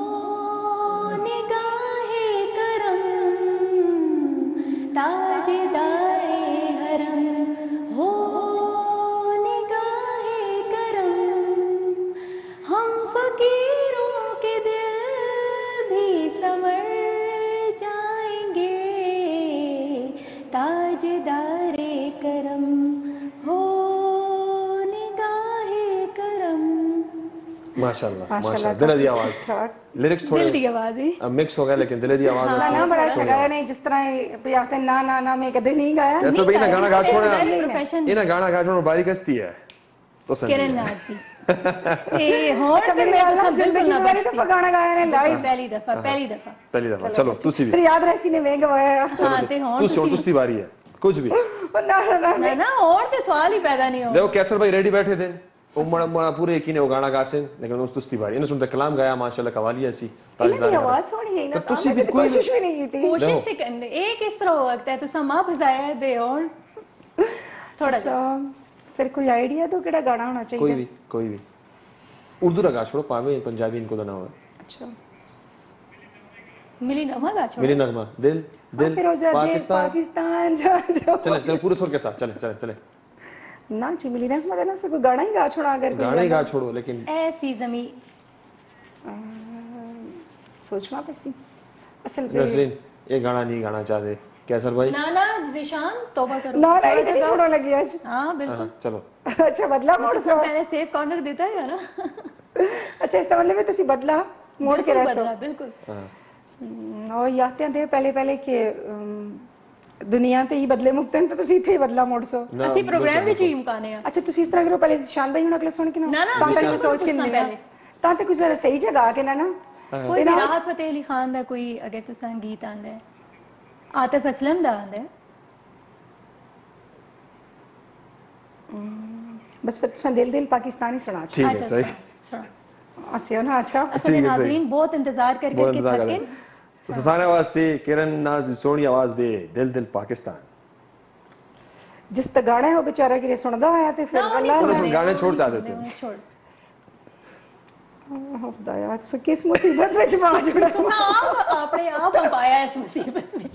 Speaker 1: निगाहे करम ताजदारे हरम हो निगाहे करम हम फकीरों के दिल भी संवर जाएंगे ताजदारे करम हो निगाहे करम
Speaker 2: माशाल्लाह दिल दी आवाज लिरिक्स थोड़े
Speaker 1: दिल दी आवाज है
Speaker 2: मिक्स हो गया लेकिन दिल दी आवाज
Speaker 3: ना बड़ा अच्छा गाया नहीं जिस तरह पे आते ना ना ना मैं कभी नहीं गाया
Speaker 2: ऐसा भाई ना गाना गा छोड़ा ये ना गाना गा छोड़ा बारी कस्ती है तो समझ
Speaker 1: किरण नाज़ी ए हो
Speaker 3: अच्छा मेरे अल्लाह जिंदगी में पहली दफा गाना गाया ने लाइव
Speaker 1: पहली दफा
Speaker 2: चलो तुसी भी
Speaker 3: फिर याद रही ने मैं गवाया
Speaker 1: हां ते हो
Speaker 2: तुसी बारी है कुछ भी
Speaker 3: ना
Speaker 1: ना और ते सवाल ही पैदा नहीं हो
Speaker 2: देखो कैसर भाई रेडी बैठे थे उमड़ा पूरे यकीन है वो गाना गा से लेकिन उस तुस्ती बारी इन्होंने सुनते कलाम गाया माशाल्लाह कवाली ऐसी
Speaker 3: ताजदार आवाज सोनी है ना
Speaker 2: तो तुसी भी
Speaker 3: कोशिश भी नहीं की थी
Speaker 1: कोशिश ते करने एक इस तरह वक्त है तो समा फसाया दे और थोड़ा
Speaker 3: अच्छा फिर कोई आइडिया तो केड़ा गाना होना चाहिए
Speaker 2: कोई भी उर्दू लगा छोड़ो पावे पंजाबी इनको तो ना हो
Speaker 3: अच्छा
Speaker 1: मिली नगमा गा छोड़ो
Speaker 2: मिली नगमा दिल
Speaker 3: पाकिस्तान जा
Speaker 2: चले पूरे सुर के साथ चले
Speaker 3: ना जी मिली नगमा देना फिर कोई गाना ही गा छोड़ा अगर
Speaker 2: गाना ही गा छोड़ो लेकिन
Speaker 1: ऐसी जमी
Speaker 3: सोचना पैसी असल
Speaker 2: नसरीन ये गाना नहीं गाना चाहते कैसर भाई
Speaker 1: ना ज़ीशान तौबा करो
Speaker 3: ना इतनी छोड़ो लगी आज
Speaker 1: हां बिल्कुल
Speaker 2: चलो
Speaker 3: अच्छा बदला मोड़
Speaker 1: तो पहले सेफ कॉर्नर देता है ना
Speaker 3: अच्छा इसका मतलब है तुसी बदला मोड़ के रह सो
Speaker 1: बिल्कुल
Speaker 3: और याते हैं पहले के दुनिया ते ही बदले मुक्त हैं तो तुसी इथे ही बदला मोड़ सो
Speaker 1: ਅਸੀਂ ਪ੍ਰੋਗਰਾਮ ਵਿੱਚ ਹੀ ਇਮਕਾਨ ਹੈ
Speaker 3: अच्छा तुसी इस तरह करो पहले शान भाई हुन अगले सुन के ना तां सोच के नहीं तां ते कुछ जरा सही जगह के ना
Speaker 1: कोई राहत फतेह अली खान दा कोई अगर तुसा गीत आंदा है आतिफ असलम दा आंदा है
Speaker 3: बस फिर तुसा दिल पाकिस्तानी सुना
Speaker 2: ठीक है सही
Speaker 3: आसियो ना अच्छा
Speaker 1: असल में नाज़रीन बहुत इंतजार कर थके
Speaker 2: तो सारे वास्ते किरण नाज़ दी सोहनी आवाज दे दिल पाकिस्तान
Speaker 3: जिस तक गाना है वो बेचारा की सुनदा आया ते फिर अल्लाह
Speaker 2: गाने छोड़ चाहते थे
Speaker 1: छोड़
Speaker 3: खुदाया तो किस मुसीबत में पा छोड़ा
Speaker 1: तो आपने आप पाया इस मुसीबत में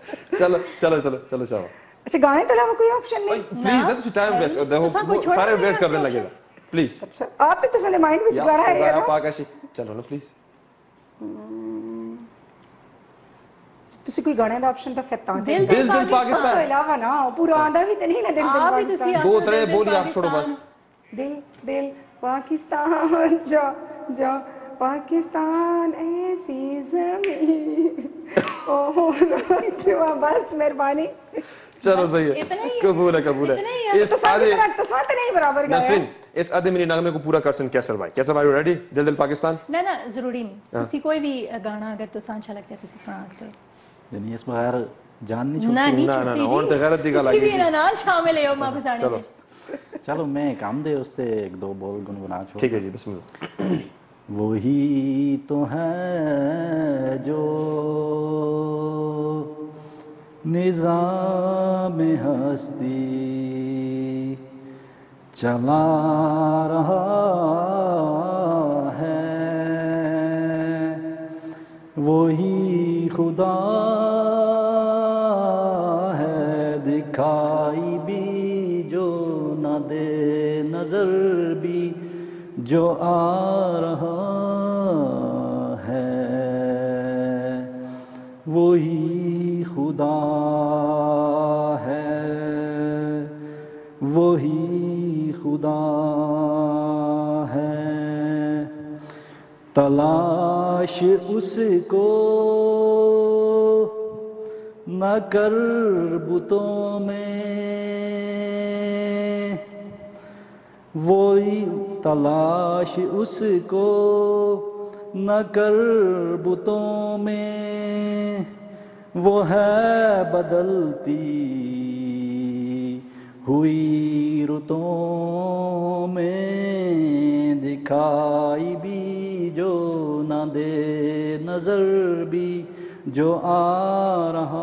Speaker 2: चलो
Speaker 3: अच्छा गाने के अलावा कोई ऑप्शन नहीं
Speaker 2: प्लीज ना तुसी टाइम वेस्ट देखो सारे वेट करने लगेगा प्लीज
Speaker 3: अच्छा आप तो तुसने माइंड में गाना है यार
Speaker 2: पाकाशी चलो ना प्लीज
Speaker 3: तुसी कोई गाने दा ऑप्शन तो फिर तां
Speaker 2: दिल पाकिस्तान
Speaker 3: तो अलावा ना पूरा आंदा भी नहीं ना दिल पाकिस्तान
Speaker 2: दो तरह बोली आप छोड़ो बस
Speaker 3: दिल पाकिस्तान जा पाकिस्तान ऐसी ज़मीन ओ सिवा बस मेहरबानी
Speaker 2: चलो सही है कबूल है इस आधे
Speaker 3: तो साथ नहीं बराबर गया
Speaker 2: नसरीन इस आधे मिनट नगमे को पूरा कर सन कैसर भाई रेडी दिल पाकिस्तान
Speaker 1: ना जरूरी नहीं तुसी कोई भी गाना अगर तुसा अच्छा लगता है तुसी सुना सकते हो
Speaker 4: यानी इस बगैर जान नहीं
Speaker 1: ना
Speaker 4: छुटती।
Speaker 1: नहीं
Speaker 2: ना ना
Speaker 1: छुट्टी
Speaker 2: ਹੁਣ ਤੇ ਗੈਰਤ ਦੀ ਗੱਲ ਆ
Speaker 1: ਤੁਸੀਂ
Speaker 2: ਗਈ
Speaker 1: ਵੀ ਇਹਨਾਂ ਨਾਲ ਸ਼ਾਮਿਲ ਹੋ ਮਾਂ ਫਸਾਣੇ
Speaker 2: ਚਲੋ
Speaker 1: ਵਿੱਚ।
Speaker 4: चलो मैं काम दे उसते एक दो बोल गुनगुना छोड़।
Speaker 2: ठीक है जी, बिस्मिल्लाह।
Speaker 4: वही तो है जो निज़ाम हस्ती चला रहा है, वही खुदा है दिखाई भी जो न दे, नजर भी जो आ रहा है, वही खुदा है, वही खुदा है। तलाश उसको न कर बुतों में, वही तलाश उसको न कर बुतों में, वो है बदलती हुई रुतों में, दिखाई भी जो न दे, नजर भी जो आ रहा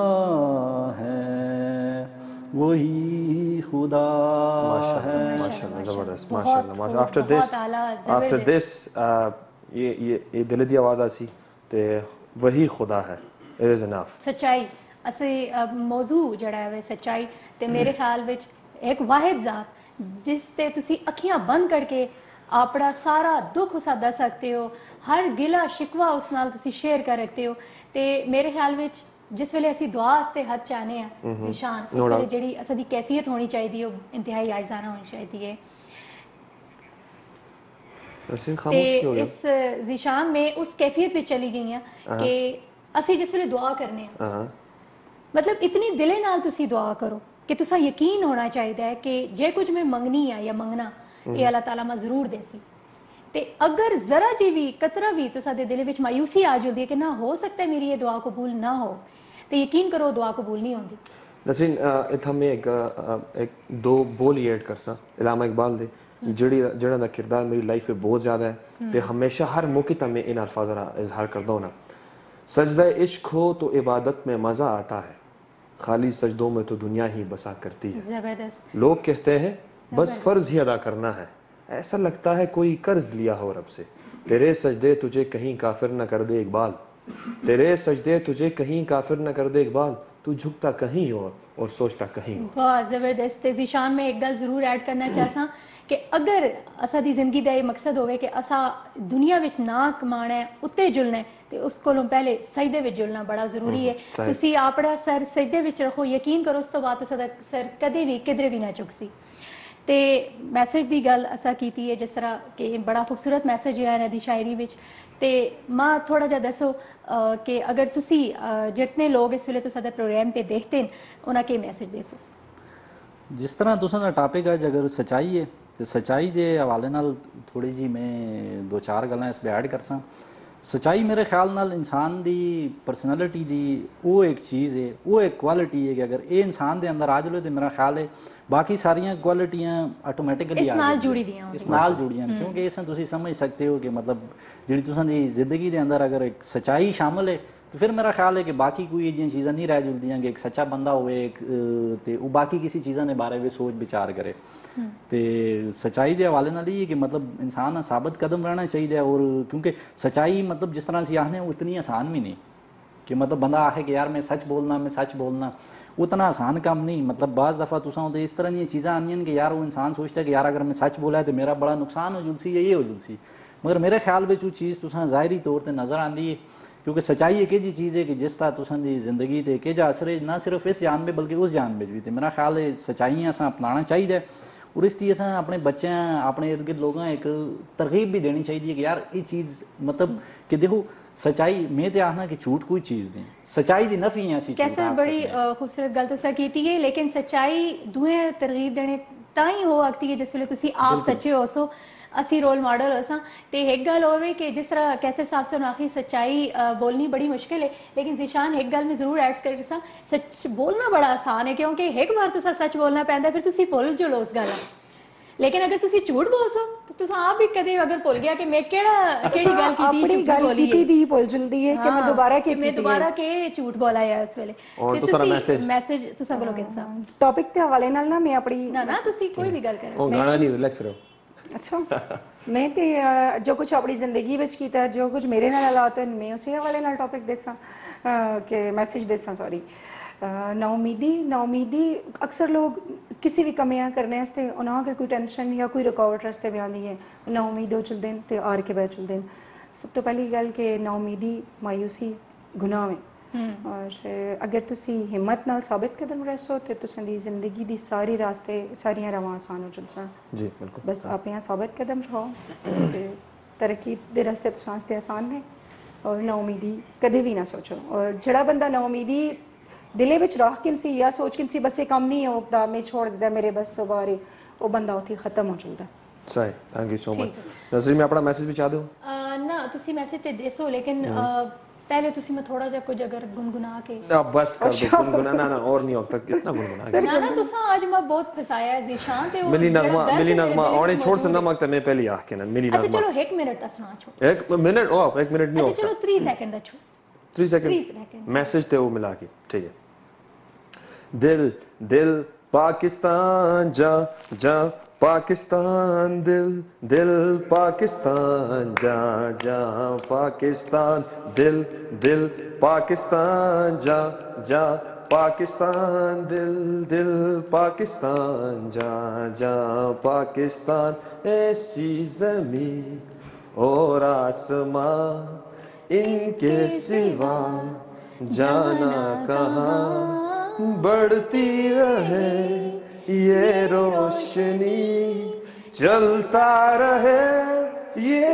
Speaker 4: है, वही खुदा है।
Speaker 2: माशाल्लाह, जबरदस्त, माशाल्लाह, माशाल्लाह। आफ्टर दिस ये दिल दी आवाज़ आसी ते वही खुदा है, इट इज़ इनफ।
Speaker 1: सच्चाई ਅਸੀਂ ਮੌਜੂ ਜਿਹੜਾ ਹੈ ਸੱਚਾਈ ਤੇ ਮੇਰੇ ਖਿਆਲ ਵਿੱਚ ਇੱਕ ਵਾਹਿਦ ਜ਼ਾਤ ਜਿਸ ਤੇ ਤੁਸੀਂ ਅੱਖੀਆਂ ਬੰਦ ਕਰਕੇ ਆਪਣਾ ਸਾਰਾ ਦੁੱਖ ਉਸਾ ਦੱਸ ਸਕਦੇ ਹੋ, ਹਰ ਗਿਲਾ ਸ਼ਿਕਵਾ ਉਸ ਨਾਲ ਤੁਸੀਂ ਸ਼ੇਅਰ ਕਰ ਸਕਦੇ ਹੋ। ਤੇ ਮੇਰੇ ਖਿਆਲ ਵਿੱਚ ਜਿਸ ਵੇਲੇ ਅਸੀਂ ਦੁਆ ਵਾਸਤੇ ਹੱਥ ਚਾਹਨੇ ਆ ਜ਼ਿਸ਼ਾਨ, ਉਸ ਵੇਲੇ ਜਿਹੜੀ ਅਸਾਂ ਦੀ ਕੈਫੀਅਤ ਹੋਣੀ ਚਾਹੀਦੀ ਉਹ ਇੰਤਹਾਈ ਆਇਜ਼ਾਨਾ ਹੋਣੀ ਚਾਹੀਦੀ ਹੈ। ਤੇ ਇਸ ਜ਼ਿਸ਼ਾਨ ਮੈਂ ਉਸ ਕੈਫੀਅਤ ਵਿੱਚ ਚਲੀ ਗਈ ਹਾਂ ਕਿ ਅਸੀਂ ਜਿਸ ਵੇਲੇ ਦੁਆ ਕਰਨੇ ਆ मतलब इतनी दिले नाल तुसी दुआ करो कि तुसा यकीन होना चाहिए है कि जे कुछ मैं मंगनी है या मंगना ये अल्लाह ताला मैं जरूर देसी। ते अगर जरा जी भी कतरा भी तुसा दे दिल विच मायूसी आ जाती है कि ना हो सकता है मेरी ये दुआ कबूल ना हो, तो यकीन करो दुआ कबूल नहीं होती।
Speaker 2: नसरीन इत्थां में एक दो बोल ऐड करसा इलामा इकबाल दे जेड़ा दा किरदार मेरी लाइफ में बहुत ज़्यादा है ते हमेशा हर मौके पर मैं इन अल्फाज़ का इजहार करता हूँ ना। सजदा इश्क हो तो इबादत में मज़ा आता है, खाली सजदों में तो दुनिया ही बसा करती है।
Speaker 1: जबरदस्त।
Speaker 2: लोग कहते हैं बस फर्ज ही अदा करना है, ऐसा लगता है कोई कर्ज लिया हो रब से। तेरे सजदे तुझे कहीं काफिर न कर दे इकबाल, तेरे सजदे तुझे कहीं काफिर न कर दे इकबाल, तू झुकता कहीं हो और सोचता कहीं हो।
Speaker 1: बहुत जबरदस्त। ज़ीशान में एक गल जरूर ऐड करना चाहसा कि अगर असा दी जिंदगी का ये मकसद होवे कि असा दुनिया विच ना कमाना है, उत्ते जुलना है, तो उस कोलों पहले सजदे विच जुलना बड़ा जरूरी है। तुसी अपना सर सजदे विच रखो, यकीन करो उस तो बाद तुसां दा सर कदे भी किधरे भी ना चुकसी। ते मैसेज दी गल असा कीती है जिस तरह कि बड़ा खूबसूरत मैसेज है इन्हां दी शायरी विच। ते मां थोड़ा जा दसो कि अगर तुसी जितने लोग इस वेले तुसां दे प्रोग्राम पे देखते हैं उन्हां के मैसेज देसो।
Speaker 4: जिस तरह तुसां दा टॉपिक है अगर सच्चाई है तो सच्चाई के हवाले नाल थोड़ी जी मैं दो चार गल्लां इस पे ऐड करसा। सच्चाई मेरे ख्याल नाल इंसान दी परसनैलिटी दी वो एक चीज़ है, वो एक क्वालिटी है कि अगर ये इंसान दे अंदर आ जाए तो मेरा ख्याल है बाकी सारियां क्वालिटियां ऑटोमैटिकली
Speaker 1: इस नाल जुड़ी दियां
Speaker 4: इस नाल जुड़ियां क्योंकि इस तुसी समझ सकते हो कि मतलब जिहड़ी तुसां दी जिंदगी दे अंदर अगर एक सच्चाई शामिल है तो फिर मेरा ख्याल है कि बाकी कोई जिन चीज़ां नहीं रह जुलदियां कि एक सच्चा बंदा होवे एक ते वो बाकी किसी चीज़ां ने बारे में सोच विचार करे। तो सच्चाई के हवाले नाल ये कि मतलब इंसान साबित कदम रहना चाहिए और क्योंकि सच्चाई मतलब जिस तरह से आखने उतनी आसान भी नहीं कि मतलब बंदा आखे कि यार मैं सच बोलना उतना आसान काम नहीं। मतलब बाज़ दफ़ा तुसा इस तरह दी चीज़ां आनियां कि यार वो इंसान सोचता है कि यार अगर मैं सच बोला तो मेरा बड़ा नुकसान हो जुलसी या ये हो जुलसी, मगर मेरे ख्याल में वो चीज़ तुसा ज़ाहरी तौर पर नज़र आती है क्योंकि सच्चाई एक जी चीज़ है कि जिस तरह तुसां दी जिंदगी ते के जा असर है ना सिर्फ इस जान में बल्कि उस जान में भी। तो मेरा ख्याल है सच्चाई अस अपनाना चाहिए और इसकी अस अपने बच्चों अपने इर्द गिर्द लोगों एक तरगीब भी देनी चाहिए कि यार ये चीज़ मतलब कि देखो सच्चाई मैं तो आखना कि झूठ कोई चीज़ नहीं, सच्चाई की नफी है ऐसी
Speaker 1: कैसे बड़ी खूबसूरत गल तुसा कीती है। लेकिन सच्चाई दुए तरगीब देने ताई हो आती है जिस वेले तुसी आप सच्चे हो सो असी रोल मॉडल हो सा ते एक गल और है कि जिस तरह कैसर साहब से आखिर सच्चाई बोलनी बड़ी मुश्किल है, लेकिन ज़ीशान एक गल में जरूर ऐड कर सा सच बोलना बड़ा आसान है, क्योंकि एक बार तुसा सच बोलना पैंदा फिर तुसी भुल जो लो उस गल, लेकिन अगर तुसी झूठ बोल सो तो तुसा आप भी कदे अगर भुल गया कि मैं केड़ी गल
Speaker 3: अपनी गल कीती दी भुल जल्दी है कि मैं दोबारा के
Speaker 1: मैं दोबारा के झूठ बोला है उस वेले
Speaker 2: और तो सारा
Speaker 1: मैसेज तुसा बोलो कैसा
Speaker 3: टॉपिक ते हवाले नाल ना मैं अपनी
Speaker 1: ना तुसी कोई भी गल करे
Speaker 2: ओ गाना नहीं रिलैक्स रहो।
Speaker 3: अच्छा मैं ते जो कुछ अपनी जिंदगी विच कीता जो कुछ मेरे नाल हालात होए मैं उसी हवाले नाल टॉपिक देसा के मैसेज देसा सॉरी नाउमीदी अक्सर लोग किसी भी कमियां करने वास्ते उन्हें अगर कोई टेंशन या कोई रुकावट रास्ते में आती है नाउमीद हो चलते हैं तो आर के बैठ चलते हैं। सब तो पहली गल कि नाउमीदी मायूसी गुनाह है और अगर तुसी हिम्मत नाल साबित कदम रहो तो तुसां दी जिंदगी दी सारी रास्ते सारियां रवां आसान हो चल
Speaker 2: जी बिल्कुल,
Speaker 3: बस आप यहाँ साबित कदम रहो ते तरक्की दे रास्ते तुसां आस्ते आसान है और नाउमीदी कदे भी ना सोचो। और जड़ा बंदा नाउमीदी दिले विच रख के सी या सोच के सी बस ये काम नहीं होता मैं छोड़ देता मेरे बस तो बाहर वो बंदा उठी खत्म हो चलता।
Speaker 2: सही, थैंक यू सो मच। नजरीन मैं अपना मैसेज भी चाह दूं
Speaker 1: ना तुसी मैसेज ते देसो, लेकिन पहले तुसी मैं थोड़ा जा कुछ अगर गुनगुना के
Speaker 2: अब बस कर दो गुनगुनाना ना और नहीं होता कितना गुनगुना
Speaker 1: ना ना तुसा आज मैं बहुत फसाया है ज़ीशान ते
Speaker 2: मिली नगमा और छोड़ से नमक ते मैं पहले आख के ना मिली
Speaker 1: अच्छा
Speaker 2: नगमा
Speaker 1: चलो 1 मिनट दा सुना छोड़
Speaker 2: 1 मिनट ओ 1 मिनट नहीं
Speaker 1: अच्छा
Speaker 2: होता
Speaker 1: चलो 3 सेकंड दा छोड़
Speaker 2: 3 सेकंड मैसेज थे वो मिला के ठीक है। दिल दिल पाकिस्तान जा जा पाकिस्तान दिल दिल पाकिस्तान जा जा पाकिस्तान दिल दिल पाकिस्तान जा जा पाकिस्तान दिल दिल पाकिस्तान जा जा पाकिस्तान ऐसी ज़मीं और आसमां इनके सिवा जाना कहाँ बढ़ती रहे ये रोशनी चलता रहे ये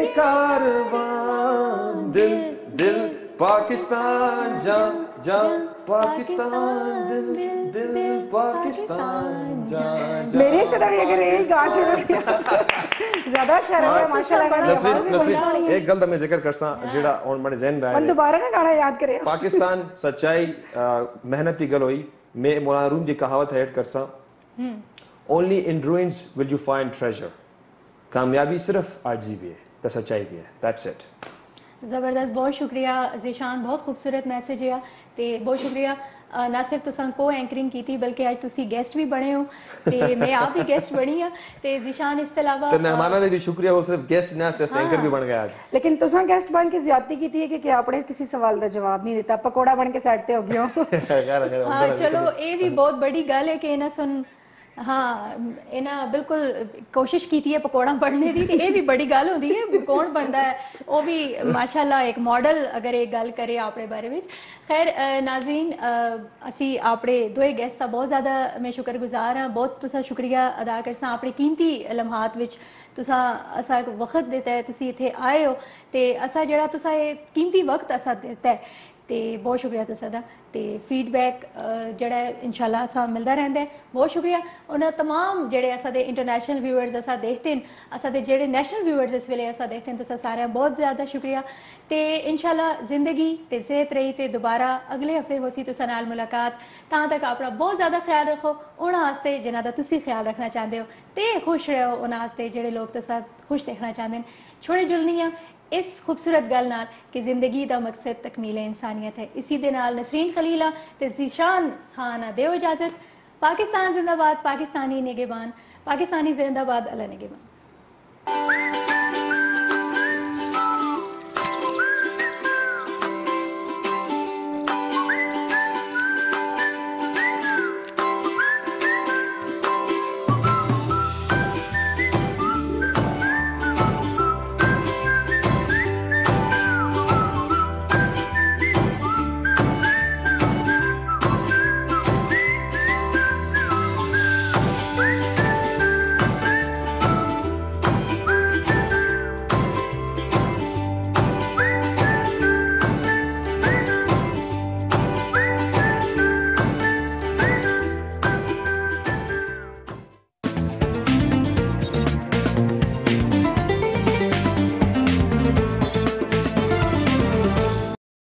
Speaker 2: कारवां दिल दिल पाकिस्तान जा जा पाकिस्तान दिल दिल पाकिस्तान जा जा।
Speaker 3: मेरे से भी अगर यही गा छोड़ ज्यादा अच्छा रहा माशाल्लाह गाना आवाज भी बड़ी सोहनी है।
Speaker 2: एक गल दा मैं जिक्र करसा जेड़ा और मेरे ज़हन में आया
Speaker 3: और दोबारा ना गाना याद करे
Speaker 2: पाकिस्तान सच्चाई मेहनत की गल होई मैं मौलाना रूम की कहावत ऐड करसा only in ruins will you find treasure. कामयाबी सिर्फ आजी भी है तो सच्चाई भी है दैट्स इट।
Speaker 1: ज़बरदस्त बहुत शुक्रिया ज़ीशान बहुत खूबसूरत मैसेज है ते बहुत शुक्रिया ना सिर्फ तुसां को एंकरिंग की थी बल्कि आज तुसी गेस्ट भी बने हो ते मैं आप भी गेस्ट बनी हाँ ते ज़ीशान इसके अलावा
Speaker 2: तो मेहमाना ने भी शुक्रिया वो सिर्फ गेस्ट ना सिर्फ एंकर भी बन गया आज।
Speaker 3: लेकिन तुसां गेस्ट बन के ज्यादती की थी कि आपने किसी सवाल का जवाब नहीं दिता पकोड़ा बन के साइड ते हो गए हो।
Speaker 1: हाँ चलो ये भी बहुत बड़ी गल है कि इन्हें सुन हाँ इन्हें बिल्कुल कोशिश की है पकौड़ा बनने की ये भी बड़ी गल होती है कौन बनता है वो भी माशाल्लाह एक मॉडल अगर एक गल करे अपने बारे में। खैर नाज़रीन असी अपने दोए गेस्ट का बहुत ज़्यादा मैं शुक्रगुजार हाँ बहुत तुसा शुक्रिया अदा करसा अपने कीमती लम्हात विच तुसा असा वक्त देता है तुसी इत्थे आए हो ते असा जड़ा तुसा ये कीमती वक्त असा देता है ते बहुत शुक्रिया तुसा दा ते फीडबैक जड़ा इंशाल्लाह असा मिलता रहता है बहुत शुक्रिया। उन्हें तमाम जेड़े असा दे इंटरनेशनल व्यूअर्स असा देखते हैं असा दे जेड़े नेशनल व्यूअर्स इस वेले असा देखते हैं तुसा सारे बहुत ज़्यादा शुक्रिया ते इंशाल्लाह जिंदगी ते सेहत रही ते दोबारा अगले हफ्ते होसी तुसा नाल मुलाकात तां तक अपना बहुत ज़्यादा ख्याल रखो उन्होंने वास्ते जिन्हां दा तुसी ख्याल रखना चाहते हो ते खुश रहो उन्होंने वास्ते जेड़े लोग तुसा खुश देखना चाहते हैं छोड़े जुलनियाँ इस खूबसूरत गल नाल कि जिंदगी का मकसद तकमील इंसानियत है। इसी दे नाल नसरीन खलीला ते ज़ीशान खान देव इजाजत। पाकिस्तान जिंदाबाद पाकिस्तानी निगहबान पाकिस्तानी जिंदाबाद अल्लाह निगहबान।